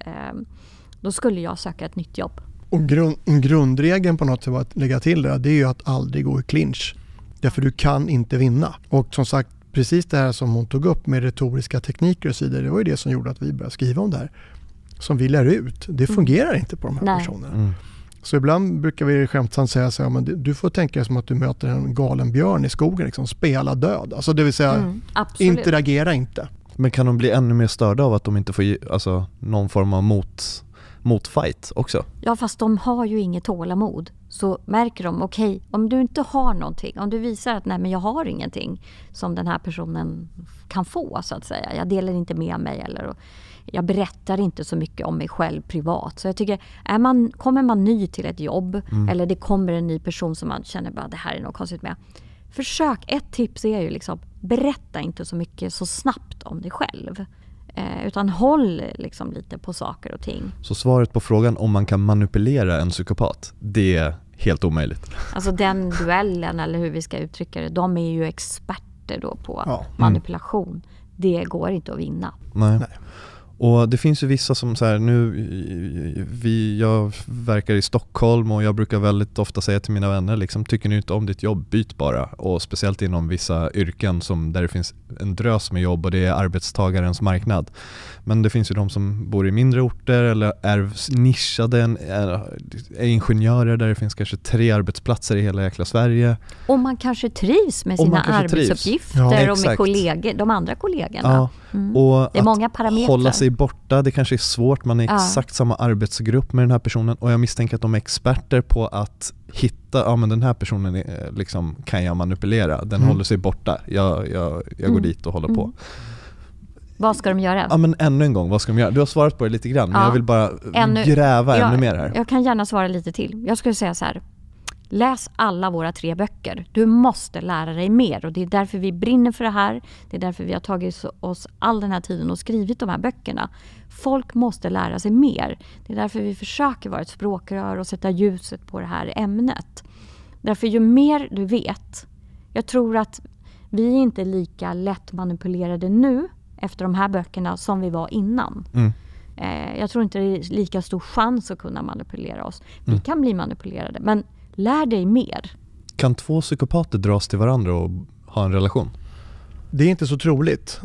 då skulle jag söka ett nytt jobb. Och grundregeln på något sätt att lägga till det är ju att aldrig gå i clinch. Därför du kan inte vinna. Och som sagt, precis det här som hon tog upp med retoriska tekniker och så vidare, det var ju det som gjorde att vi började skriva om det här. Som vi lär ut. Det fungerar inte på de här personerna. Så ibland brukar vi skämtsamt säga så här, men du får tänka dig som att du möter en galen björn i skogen, liksom, spela död. Alltså det vill säga, interagera inte. Men kan de bli ännu mer störda av att de inte får någon form av motfight också? Ja, fast de har ju inget tålamod. Så märker de, okej, om du inte har någonting, om du visar att nej, men jag har ingenting som den här personen kan få, så att säga. Jag delar inte med mig eller jag berättar inte så mycket om mig själv privat. Så jag tycker, kommer man ny till ett jobb eller det kommer en ny person som man känner bara, det här är något konstigt med. Ett tips är ju liksom, berätta inte så mycket så snabbt om dig själv. Utan håll liksom lite på saker och ting. Så svaret på frågan om man kan manipulera en psykopat, det är helt omöjligt. Alltså den duellen, eller hur vi ska uttrycka det, de är ju experter då på manipulation. Det går inte att vinna. Nej. Och det finns ju vissa som så här, jag verkar i Stockholm och jag brukar väldigt ofta säga till mina vänner liksom, tycker ni inte om ditt jobb, byt bara. Och speciellt inom vissa yrken där det finns en drös med jobb och det är arbetstagarens marknad. Men det finns ju de som bor i mindre orter eller är nischade, är ingenjörer där det finns kanske 3 arbetsplatser i hela jäkla Sverige. Och man kanske trivs med sina arbetsuppgifter och med kollegor, de andra kollegorna. Och det är många parametrar. Hålla sig borta, det kanske är svårt, man är exakt samma arbetsgrupp med den här personen och jag misstänker att de är experter på att hitta, men den här personen är, liksom, kan jag manipulera, den håller sig borta, jag går dit och håller på. Vad ska de göra? Ja, men ännu en gång, vad ska de göra? Du har svarat på det lite grann, men jag vill bara gräva ännu mer här. Jag kan gärna svara lite till. Jag skulle säga så här, läs alla våra 3 böcker. Du måste lära dig mer och det är därför vi brinner för det här. Det är därför vi har tagit oss all den här tiden och skrivit de här böckerna. Folk måste lära sig mer. Det är därför vi försöker vara ett språkrör och sätta ljuset på det här ämnet. Därför ju mer du vet, jag tror att vi är inte lika lätt manipulerade nu efter de här böckerna som vi var innan. Jag tror inte det är lika stor chans att kunna manipulera oss. Vi kan bli manipulerade, men lär dig mer. Kan 2 psykopater dras till varandra och ha en relation? Det är inte så troligt.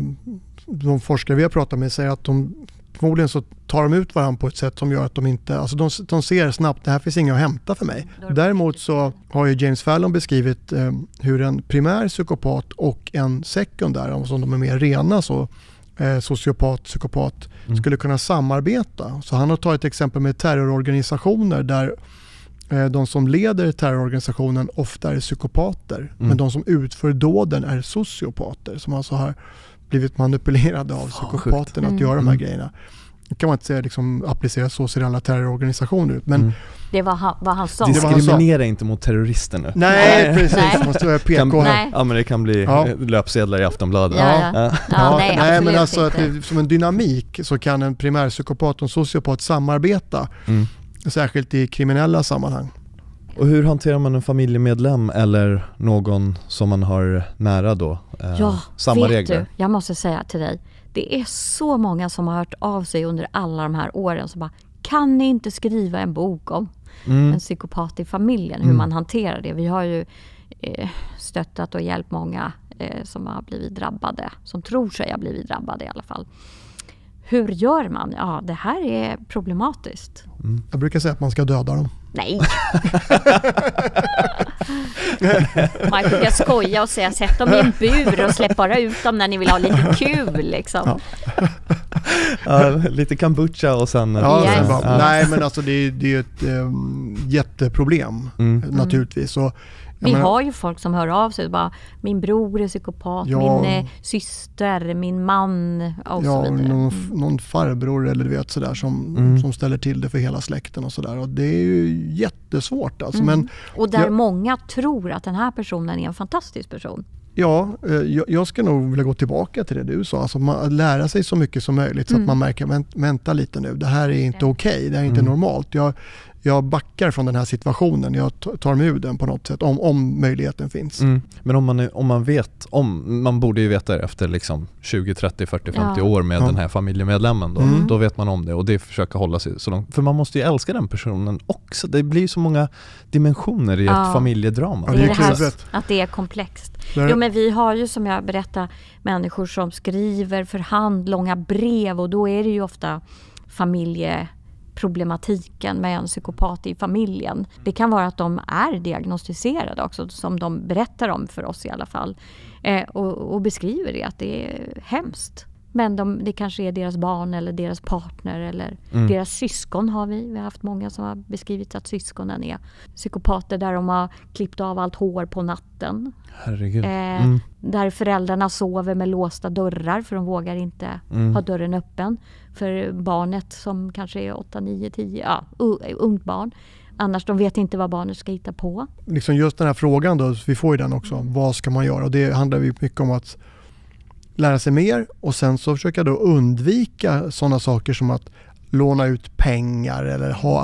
De forskare vi har pratat med säger att förmodligen så tar de ut varandra på ett sätt som gör att de inte, alltså de ser snabbt, det här finns inget att hämta för mig. Däremot så har ju James Fallon beskrivit hur en primär psykopat och en sekundär, som de är mer rena så, sociopat, psykopat, skulle kunna samarbeta. Så han har tagit ett exempel med terrororganisationer där de som leder terrororganisationen ofta är psykopater, men de som utför dåden är sociopater som alltså har blivit manipulerade av psykopaterna att göra de här grejerna. Det kan man inte säga liksom, applicera så ser alla terrororganisationer ut, men det var vad han sa. Diskriminera inte mot terrorister nu. Nej, precis. Måste vara PK här. Ja, men det kan bli löpsedlar i Aftonbladet. Nej, men alltså att som en dynamik så kan en primärpsykopat och en sociopat samarbeta. Särskilt i kriminella sammanhang. Och hur hanterar man en familjemedlem eller någon som man har nära då? Samma regler. Jag måste säga till dig, det är så många som har hört av sig under alla de här åren som bara, kan ni inte skriva en bok om en psykopat i familjen, hur man hanterar det? Vi har ju stöttat och hjälpt många som har blivit drabbade, som tror sig ha blivit drabbade i alla fall. Hur gör man? Ja, det här är problematiskt. Jag brukar säga att man ska döda dem. Nej. Man brukar skoja och säga sätt dem i en bur och släpp bara ut dem när ni vill ha lite kul liksom. Lite kombucha och sen... Nej, men alltså det är ett jätteproblem naturligtvis. Så, vi har ju folk som hör av sig och bara, min bror är psykopat, min syster, min man och så vidare. Någon farbror eller du vet sådär som ställer till det för hela släkten och sådär. Och det är ju jättesvårt alltså. Men och där många tror att den här personen är en fantastisk person. Ja, jag ska nog vilja gå tillbaka till det du sa. Alltså lära sig så mycket som möjligt så att man märker, vänta lite nu, det här är inte okej, det här är inte normalt. Jag backar från den här situationen, jag tar mig ur den på något sätt om möjligheten finns. Men om man vet, man borde ju veta det efter liksom 20, 30, 40, 50 år med den här familjemedlemmen då vet man om det och det försöker hålla sig så långt. För man måste ju älska den personen också. Det blir så många dimensioner i ett familjedrama. Det är det här att det är komplext. Jo, men vi har ju som jag berättade människor som skriver för hand långa brev och då är det ju ofta familjeproblematiken med en psykopat i familjen. Det kan vara att de är diagnostiserade också, som de berättar om för oss i alla fall. Och beskriver det, att det är hemskt. Men det kanske är deras barn eller deras partner eller deras syskon har vi. Vi har haft många som har beskrivit att syskonen är psykopater där de har klippt av allt hår på natten. Herregud. Där föräldrarna sover med låsta dörrar för de vågar inte ha dörren öppen för barnet som kanske är 8, 9, 10, ungt barn. Annars de vet inte vad barnet ska hitta på. Liksom just den här frågan då, vi får ju den också. Vad ska man göra? Och det handlar ju mycket om att lära sig mer och sen så försöka då undvika sådana saker som att låna ut pengar eller ha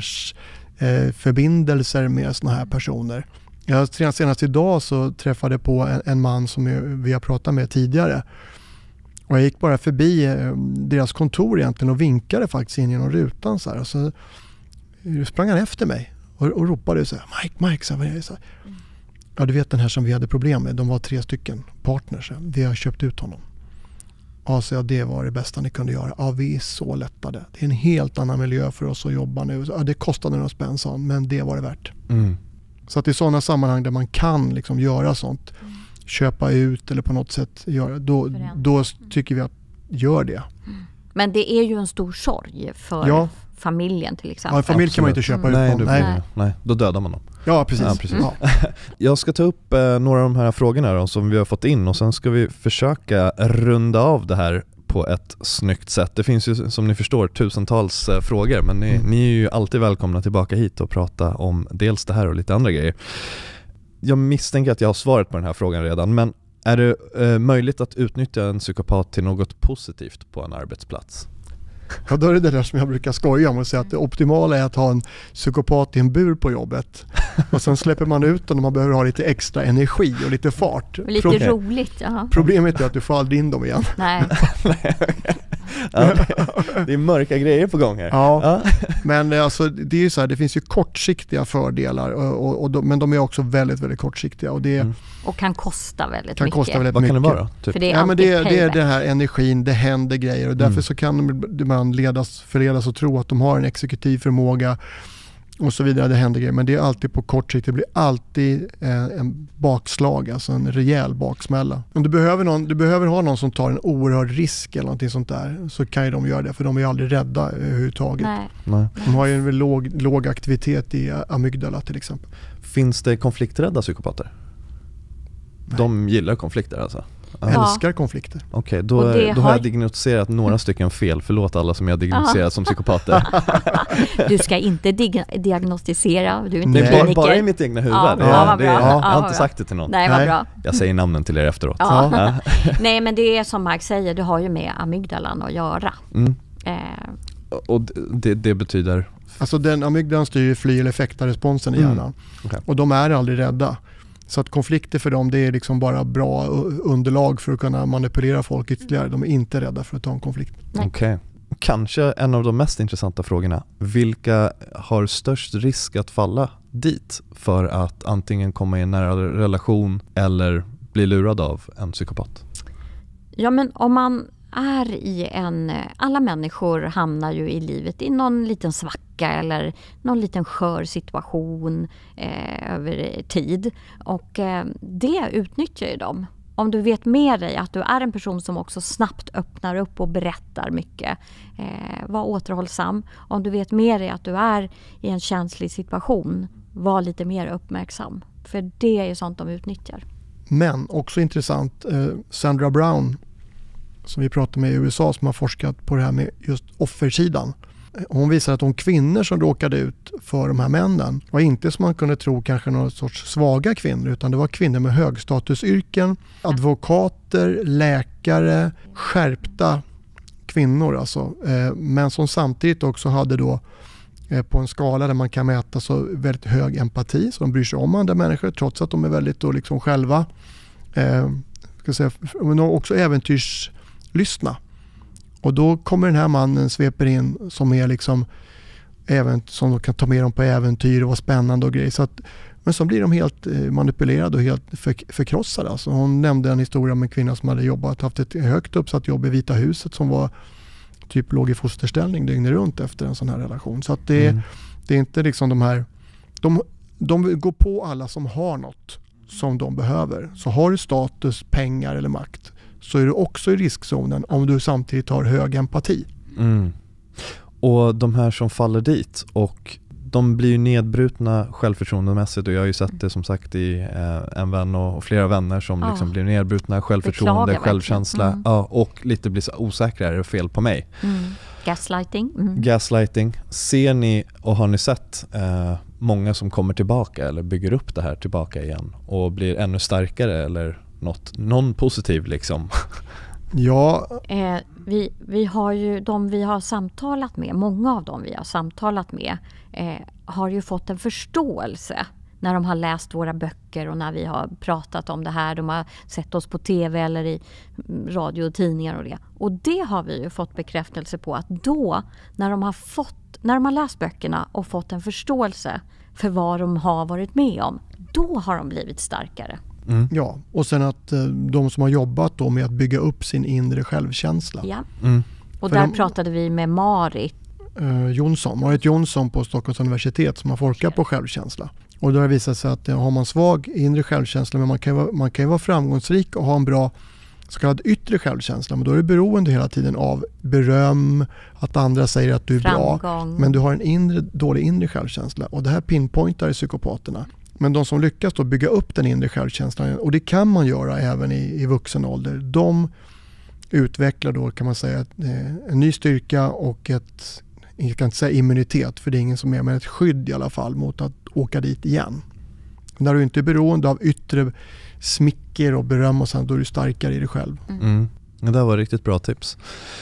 affärsförbindelser med sådana här personer. Senast idag så träffade jag på en man som vi har pratat med tidigare och jag gick bara förbi deras kontor egentligen och vinkade faktiskt in genom rutan så här och så sprang han efter mig och ropade så här, Mike, så här. Ja, du vet den här som vi hade problem med. De var 3 stycken partners. Vi har köpt ut honom. Ja, så det var det bästa ni kunde göra. Ja, vi är så lättade. Det är en helt annan miljö för oss att jobba nu. Ja, det kostade några spänn, sa han, men det var det värt. Så att i sådana sammanhang där man kan liksom göra sånt, köpa ut eller på något sätt göra, då tycker vi att gör det. Men det är ju en stor sorg för familjen till exempel. Ja, en familj kan man inte köpa ut någon. Nej, då dödar man dem. Ja, precis. Ja. Jag ska ta upp några av de här frågorna då, som vi har fått in och sen ska vi försöka runda av det här på ett snyggt sätt. Det finns ju som ni förstår tusentals frågor men ni är ju alltid välkomna tillbaka hit och prata om dels det här och lite andra grejer. Jag misstänker att jag har svaret på den här frågan redan, men är det möjligt att utnyttja en psykopat till något positivt på en arbetsplats? Ja, då är det där som jag brukar skoja om och säga att det optimala är att ha en psykopat i en bur på jobbet och sen släpper man ut den och man behöver ha lite extra energi och lite fart. Lite roligt, ja. Problemet är att du får aldrig in dem igen. Nej. Det är mörka grejer på gång här. Ja. Men alltså, det är ju så här, det finns ju kortsiktiga fördelar men de är också väldigt, väldigt kortsiktiga och och kan kosta väldigt mycket. Vad kan det vara? Typ? För det är, det är den här energin, det händer grejer och därför så kan man förledas och tro att de har en exekutiv förmåga och så vidare, det händer grejer, men det är alltid på kort sikt, det blir alltid en bakslag, alltså en rejäl baksmälla. Om du behöver ha någon som tar en oerhörd risk eller någonting sånt där, så kan ju de göra det, för de är ju aldrig rädda överhuvudtaget. Nej. De har ju en låg aktivitet i amygdala till exempel. Finns det konflikträdda psykopater? Nej. De gillar konflikter alltså? Älskar konflikter. Okej, då har jag diagnostiserat några stycken fel. Förlåt alla som jag diagnostiserat som psykopater. Du ska inte diagnostisera. Du är inte det är bara i mitt egna huvud. Jag har inte sagt det till någon. Nej, vad bra. Jag säger namnen till er efteråt. Nej, men det är som Mark säger, det har ju med amygdalan att göra. Och det betyder? Alltså den amygdalan styr fly- eller fäktarresponsen i hjärnan. Okay. Och de är aldrig rädda. Så att konflikter för dem, det är liksom bara bra underlag för att kunna manipulera folk ytterligare. De är inte rädda för att ta en konflikt. Okej. Kanske en av de mest intressanta frågorna. Vilka har störst risk att falla dit för att antingen komma i en nära relation eller bli lurad av en psykopat? Ja, men om man är i alla människor hamnar ju i livet i någon liten svacka eller någon liten skör situation över tid. Och det utnyttjar ju de. Om du vet med dig att du är en person som också snabbt öppnar upp och berättar mycket, var återhållsam. Om du vet med dig att du är i en känslig situation, var lite mer uppmärksam. För det är ju sånt de utnyttjar. Men också intressant, Sandra Brown som vi pratade med i USA som har forskat på det här med just offersidan. Hon visar att de kvinnor som råkade ut för de här männen var inte som man kunde tro kanske någon sorts svaga kvinnor, utan det var kvinnor med högstatusyrken, advokater, läkare, skärpta kvinnor alltså. Men som samtidigt också hade då på en skala där man kan mäta så väldigt hög empati, så de bryr sig om andra människor trots att de är väldigt då liksom själva men också äventyrslyssna. Och då kommer den här mannen sveper in som är liksom som kan ta med dem på äventyr och vara spännande och grejer. Men så blir de helt manipulerade och helt förkrossade. Alltså hon nämnde en historia om en kvinna som hade haft ett högt uppsatt jobb i Vita huset som var typ låg i fosterställning dygnet runt efter en sån här relation. Så att det är inte liksom de här de går på alla som har något som de behöver. Så har du status, pengar eller makt, så är du också i riskzonen om du samtidigt har hög empati. Mm. Och de här som faller dit, och de blir ju nedbrutna självförtroendemässigt, och jag har ju sett det som sagt i en vän och flera vänner som liksom blir nedbrutna självförtroende, självkänsla och lite blir så osäkra, är det fel på mig? Gaslighting. Gaslighting. Ser ni och har ni sett många som kommer tillbaka eller bygger upp det här tillbaka igen och blir ännu starkare eller någon positiv liksom? Ja. Vi har ju de vi har samtalat med, många av dem vi har samtalat med har ju fått en förståelse när de har läst våra böcker och när vi har pratat om det här. De har sett oss på tv eller i radio och tidningar och det. Och det har vi ju fått bekräftelse på, att då när de har läst böckerna och fått en förståelse för vad de har varit med om, då har de blivit starkare. Mm. Ja, och sen att de som har jobbat då med att bygga upp sin inre självkänsla. Ja. Och där pratade vi med Marit Jonsson på Stockholms universitet som har forskat på självkänsla. Och då har det visat sig att har man svag inre självkänsla, men man kan ju vara framgångsrik och ha en bra så kallad yttre självkänsla, men då är du beroende hela tiden av beröm, att andra säger att du är bra, men du har en dålig inre självkänsla, och det här pinpointar i psykopaterna. Men de som lyckas då bygga upp den inre självkänslan, och det kan man göra även i vuxen ålder, de utvecklar då, kan man säga, en ny styrka och jag kan inte säga immunitet, för det är ingen som är, men ett skydd i alla fall mot att åka dit igen. När du inte är beroende av yttre smicker och beröm och sånt, då är du starkare i dig själv. Det där var riktigt bra tips.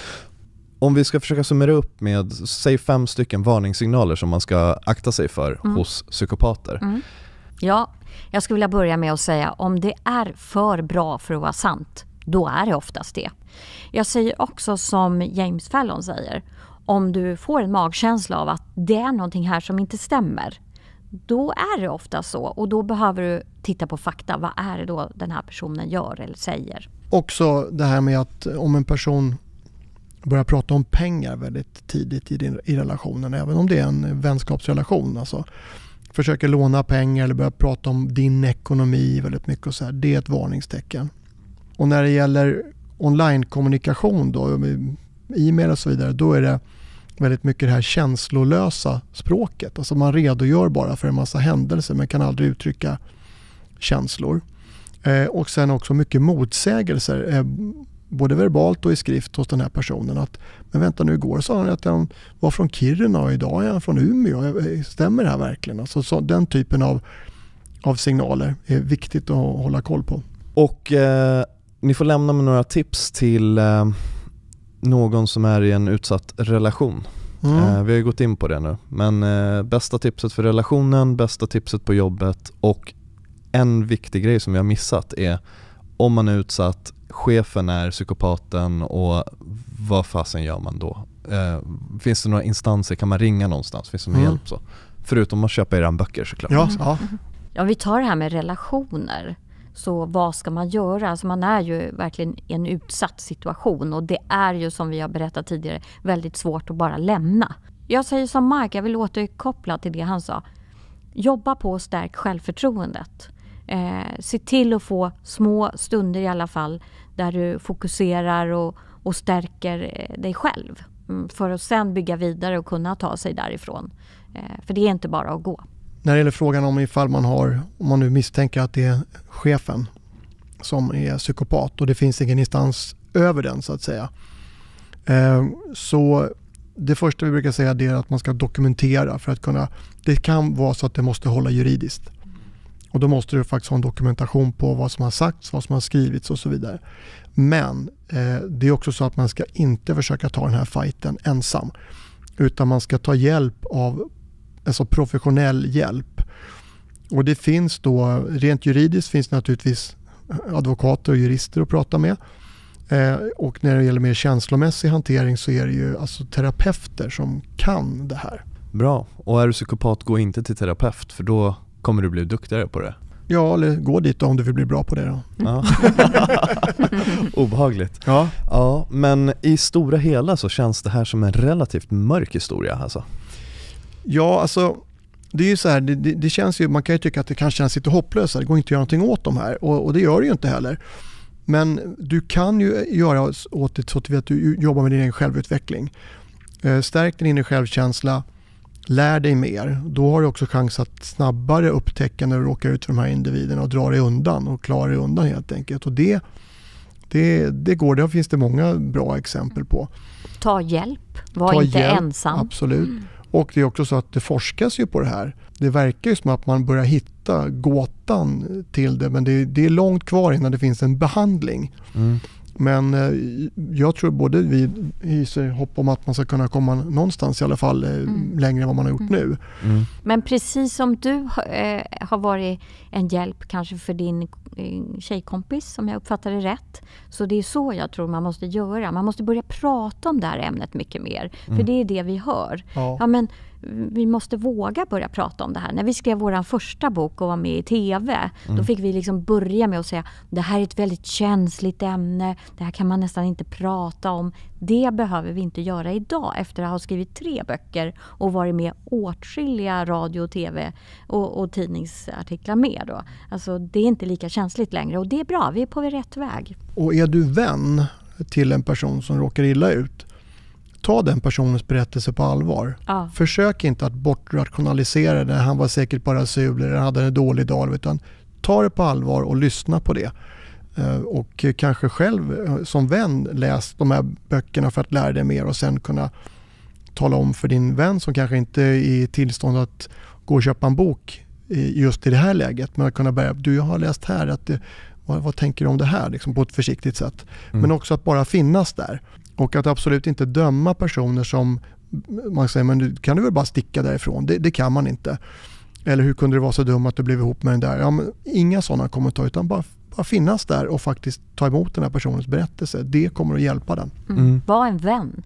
Om vi ska försöka summera upp med, säg 5 stycken varningssignaler som man ska akta sig för hos psykopater. Ja, jag skulle vilja börja med att säga, om det är för bra för att vara sant, då är det oftast det. Jag säger också som James Fallon säger, om du får en magkänsla av att det är någonting här som inte stämmer, då är det ofta så, och då behöver du titta på fakta. Vad är det då den här personen gör eller säger? Också det här med att om en person börjar prata om pengar väldigt tidigt i relationen, även om det är en vänskapsrelation, alltså försöker låna pengar eller börjar prata om din ekonomi väldigt mycket och så här, det är ett varningstecken. Och när det gäller online-kommunikation då, e-mail och så vidare, då är det väldigt mycket det här känslolösa språket. Alltså man redogör bara för en massa händelser men kan aldrig uttrycka känslor. Och sen också mycket motsägelser, både verbalt och i skrift hos den här personen. Att, men vänta nu, igår sa han att han var från Kiruna och idag är han från Umeå. Stämmer det här verkligen? Alltså, så den typen av signaler är viktigt att hålla koll på. Och ni får lämna med några tips till någon som är i en utsatt relation. Vi har ju gått in på det nu. Men bästa tipset för relationen, bästa tipset på jobbet, och en viktig grej som vi har missat är, om man är utsatt, chefen är psykopaten, och vad fasen gör man då? Finns det några instanser? Kan man ringa någonstans? Finns det någon hjälp så? Förutom att köpa era böcker såklart. Ja, vi tar det här med relationer. Så vad ska man göra? Alltså man är ju verkligen i en utsatt situation och det är ju, som vi har berättat tidigare, väldigt svårt att bara lämna. Jag säger som Mark, jag vill återkoppla till det han sa. Jobba på och stärk självförtroendet. Se till att få små stunder i alla fall där du fokuserar och stärker dig själv. För att sen bygga vidare och kunna ta sig därifrån. För det är inte bara att gå. När det gäller frågan om om man nu misstänker att det är chefen som är psykopat och det finns ingen instans över den så att säga. Så det första vi brukar säga är att man ska dokumentera för att kunna, det kan vara så att det måste hålla juridiskt. Och då måste du faktiskt ha en dokumentation på vad som har sagts, vad som har skrivits och så vidare. Men det är också så att man ska inte försöka ta den här fighten ensam. Utan man ska ta hjälp av, alltså professionell hjälp. Och det finns då, rent juridiskt finns naturligtvis advokater och jurister att prata med. Och när det gäller mer känslomässig hantering så är det ju alltså terapeuter som kan det här. Bra, och är du psykopat, gå inte till terapeut för då kommer du bli duktigare på det. Ja, eller gå dit om du vill bli bra på det då. Ja. Obehagligt. Ja. Ja, men i stora hela så känns det här som en relativt mörk historia alltså. Ja, alltså det är ju så här, det känns ju, man kan ju tycka att det kan kännas lite hopplöst, det går inte att göra någonting åt de här och det gör det ju inte heller. Men du kan ju göra åt det så att du jobbar med din egen självutveckling. Stärk din inre självkänsla, lär dig mer. Då har du också chans att snabbare upptäcka när du råkar ut för de här individerna och dra dig undan och klara dig undan helt enkelt. Och det går, det finns det många bra exempel på. Ta hjälp, var inte ensam. Absolut. Och det är också så att det forskas ju på det här. Det verkar ju som att man börjar hitta gåtan till det, men det är långt kvar innan det finns en behandling. Men jag tror både vi hyser hopp om att man ska kunna komma någonstans i alla fall längre än vad man har gjort nu. Men precis som du har varit en hjälp kanske för din tjejkompis, om jag uppfattar det rätt. Så det är så jag tror man måste göra. Man måste börja prata om det här ämnet mycket mer. För det är det vi hör. Ja, men vi måste våga börja prata om det här. När vi skrev vår första bok och var med i tv, då fick vi liksom börja med att säga det här är ett väldigt känsligt ämne, det här kan man nästan inte prata om. Det behöver vi inte göra idag efter att ha skrivit 3 böcker och varit med åtskilliga radio och tv och tidningsartiklar med då. Alltså det är inte lika känsligt längre och det är bra, vi är på rätt väg. Och är du vän till en person som råkar illa ut, ta den personens berättelse på allvar. Ja. Försök inte att bortrationalisera det. Han var säkert bara sur eller hade en dålig dag. Utan ta det på allvar och lyssna på det. Och kanske själv som vän läs de här böckerna för att lära dig mer och sen kunna tala om för din vän som kanske inte är i tillstånd att gå och köpa en bok just i det här läget. Men att kunna börja, jag har läst här, att vad tänker du om det här liksom, på ett försiktigt sätt. Men också att bara finnas där. Och att absolut inte döma personer som man säger, men kan du väl bara sticka därifrån? Det kan man inte. Eller hur kunde det vara så dum att du blev ihop med den där? Ja, men inga sådana kommentarer utan bara finnas där och faktiskt ta emot den här personens berättelse. Det kommer att hjälpa den. Var en vän.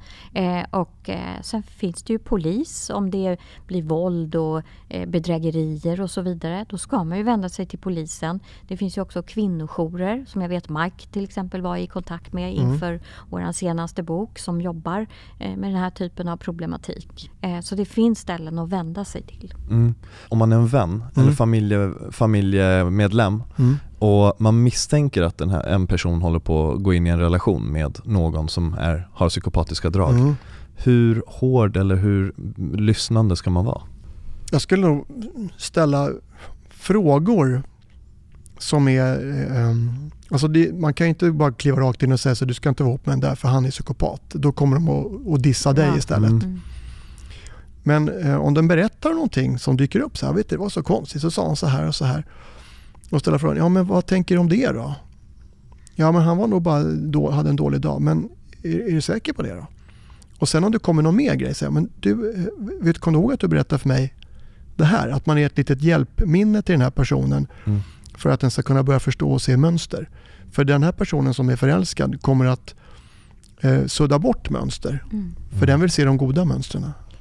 Sen finns det ju polis om det blir våld och bedrägerier och så vidare. Då ska man ju vända sig till polisen. Det finns ju också kvinnojourer som jag vet Mike till exempel var i kontakt med inför vår senaste bok som jobbar med den här typen av problematik. Så det finns ställen att vända sig till. Om man är en vän eller familjemedlem och man misstänker att en person håller på att gå in i en relation med någon som har psykopatiska drag. Hur hård eller hur lyssnande ska man vara? Jag skulle nog ställa frågor som är... alltså man kan inte bara kliva rakt in och säga så du ska inte vara ihop med den där för han är psykopat. Då kommer de att dissa dig istället. Men om den berättar någonting som dyker upp så här, vet du, det var så konstigt, så sa han så här och så här. Och ställa frågan, ja men vad tänker du om det då? Ja men han var nog bara hade en dålig dag, men är du säker på det då? Och sen om det kommer någon mer grej, säger men du kom du ihåg att du berättade för mig det här, att man är ett litet hjälpminne till den här personen för att den ska kunna börja förstå och se mönster. För den här personen som är förälskad kommer att sudda bort mönster. För den vill se de goda mönstren.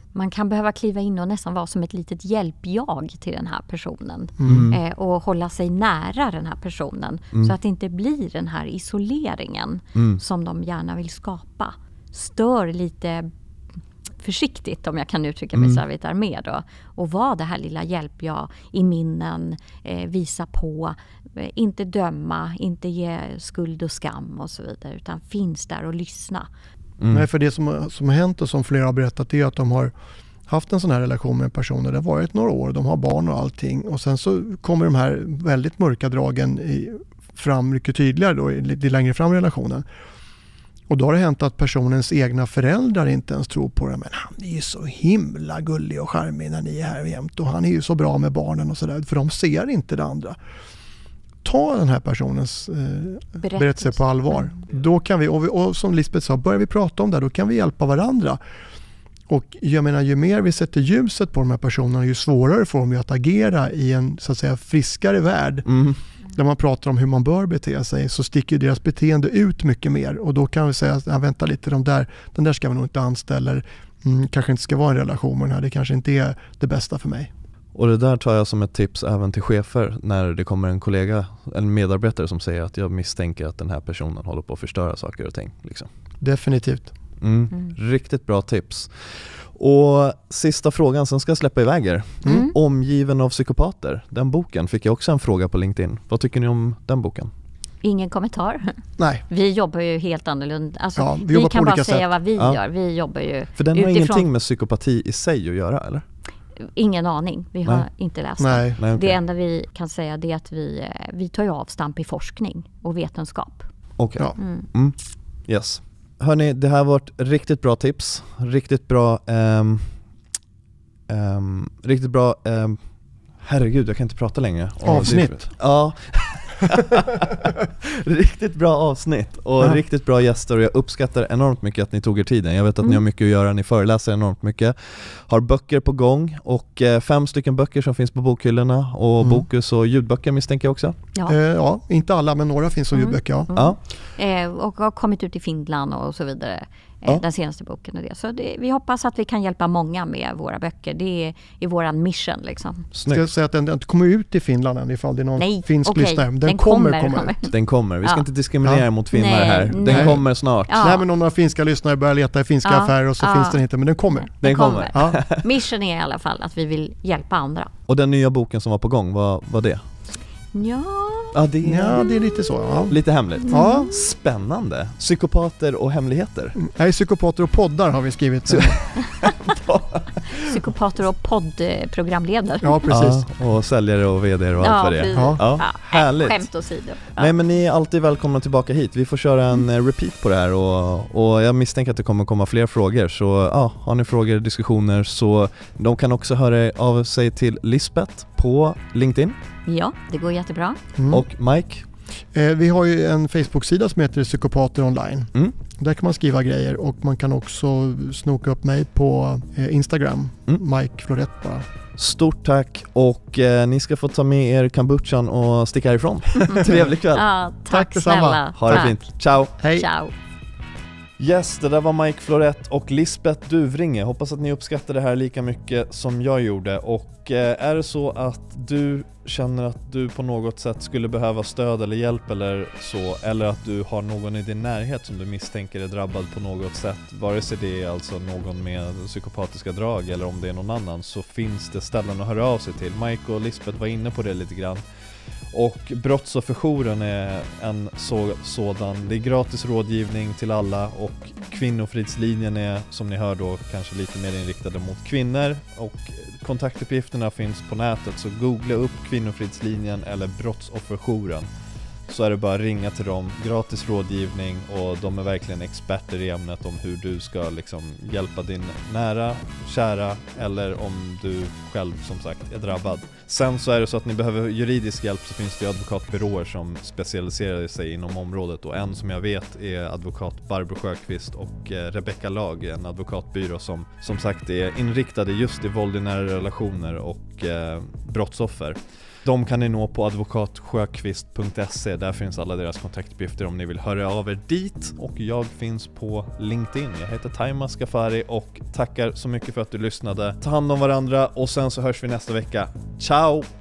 man kan behöva kliva in och nästan vara som ett litet hjälpjag till den här personen. Och hålla sig nära den här personen. Så att det inte blir den här isoleringen som de gärna vill skapa. Stör lite försiktigt, om jag kan uttrycka mig så här där med då. Och vad det här lilla hjälpjag i minnen, visa på, inte döma, inte ge skuld och skam och så vidare, utan finns där och lyssna. Nej, för det som har hänt och som flera har berättat är att de har haft en sån här relation med personer. Det har varit några år, de har barn och allting. Och sen så kommer de här väldigt mörka dragen fram mycket tydligare då, lite längre fram i relationen. Och då har det hänt att personens egna föräldrar inte ens tror på det. Men han är ju så himla gullig och charmig när ni är här jämt. Och han är ju så bra med barnen och sådär. För de ser inte det andra. Ta den här personens berättelse på allvar. Då kan vi, och som Lisbeth sa, börjar vi prata om det, då kan vi hjälpa varandra. Och jag menar, ju mer vi sätter ljuset på de här personerna, ju svårare får de att agera i en så att säga friskare värld. Där man pratar om hur man bör bete sig, så sticker deras beteende ut mycket mer. Och då kan vi säga att vänta lite, den där ska vi nog inte anställa. Kanske inte ska vara en relation med den här. Det kanske inte är det bästa för mig. Och det där tar jag som ett tips även till chefer när det kommer en kollega, en medarbetare som säger att jag misstänker att den här personen håller på att förstöra saker och ting. Liksom. Definitivt. Riktigt bra tips. Och sista frågan, sen ska jag släppa iväg er. Omgiven av psykopater. Den boken fick jag också en fråga på LinkedIn. Vad tycker ni om den boken? Ingen kommentar. Nej. Vi jobbar ju helt annorlunda. Alltså, ja, vi kan bara sätt. säga vad vi gör. Vi jobbar ju för den har ingenting med psykopati i sig att göra, eller? Ingen aning. Vi har inte läst Nej. det. Det enda vi kan säga är att vi tar ju avstamp i forskning och vetenskap. Okej. Ja. Yes. Hörrni, det här var ett riktigt bra tips. Riktigt bra herregud, jag kan inte prata längre. Avsnitt. Ja. Riktigt bra avsnitt och riktigt bra gäster, och jag uppskattar enormt mycket att ni tog er tiden. Jag vet att ni har mycket att göra, ni föreläser enormt mycket, har böcker på gång och 5 stycken böcker som finns på bokhyllorna och Bokus och ljudböcker misstänker jag också. Ja, inte alla men några finns som ljudböcker. Och har kommit ut i Finland och så vidare. Den senaste boken och det. Så vi hoppas att vi kan hjälpa många med våra böcker. Det är våran mission liksom. Ska jag säga att den kommer ut i Finland än ifall det är någon finsk lyssnare. Den kommer ut. Den kommer. Vi ska inte diskriminera mot finnar här. Den kommer snart. Nej, men om några finska lyssnare börjar leta i finska affärer och så finns den inte, men den kommer. Den kommer. Mission är i alla fall att vi vill hjälpa andra. Och den nya boken som var på gång, vad var det? Det är lite så. Ja. Lite hemligt. Ja. Spännande. Psykopater och hemligheter. Nej, psykopater och poddar har vi skrivit. Psykopater och poddprogramledare. Ja, precis. Och säljare och vd och allt vad det är. Härligt. Skämt åsido. Nej, men ni är alltid välkomna tillbaka hit. Vi får köra en repeat på det här och jag misstänker att det kommer komma fler frågor. Så har ni frågor, diskussioner, så de kan också höra av sig till Lisbeth på LinkedIn. Ja, det går jättebra. Och Mike? Vi har ju en Facebook-sida som heter Psykopater online. Där kan man skriva grejer och man kan också snoka upp mig på Instagram. Mike Florett bara. Stort tack och ni ska få ta med er kombuchan och sticka härifrån. Trevlig kväll. Tack snälla. Ha det fint. Ciao. Hej. Ciao. Yes, det där var Mike Florett och Lisbeth Duvringe. Hoppas att ni uppskattar det här lika mycket som jag gjorde. Och är det så att du känner att du på något sätt skulle behöva stöd eller hjälp eller så, eller att du har någon i din närhet som du misstänker är drabbad på något sätt, vare sig det är alltså någon med psykopatiska drag eller om det är någon annan, så finns det ställen att höra av sig till. Mike och Lisbeth var inne på det lite grann. Och brottsofferjouren är en sådan. Det är gratis rådgivning till alla och Kvinnofridslinjen är, som ni hör då, kanske lite mer inriktade mot kvinnor, och kontaktuppgifterna finns på nätet, så googla upp Kvinnofridslinjen eller brottsofferjouren, så är det bara ringa till dem. Gratis rådgivning och de är verkligen experter i ämnet om hur du ska liksom hjälpa din nära, kära, eller om du själv som sagt är drabbad. Sen så är det så att ni behöver juridisk hjälp, så finns det ju advokatbyråer som specialiserar sig inom området, och en som jag vet är advokat Barbro Sjöqvist och Rebecca Lag, en advokatbyrå som sagt är inriktade just i våld i nära relationer och brottsoffer. De kan ni nå på advokatsjöqvist.se. Där finns alla deras kontaktuppgifter om ni vill höra av er dit. Och jag finns på LinkedIn. Jag heter Taima Skafari och tackar så mycket för att du lyssnade. Ta hand om varandra och sen så hörs vi nästa vecka. Ciao!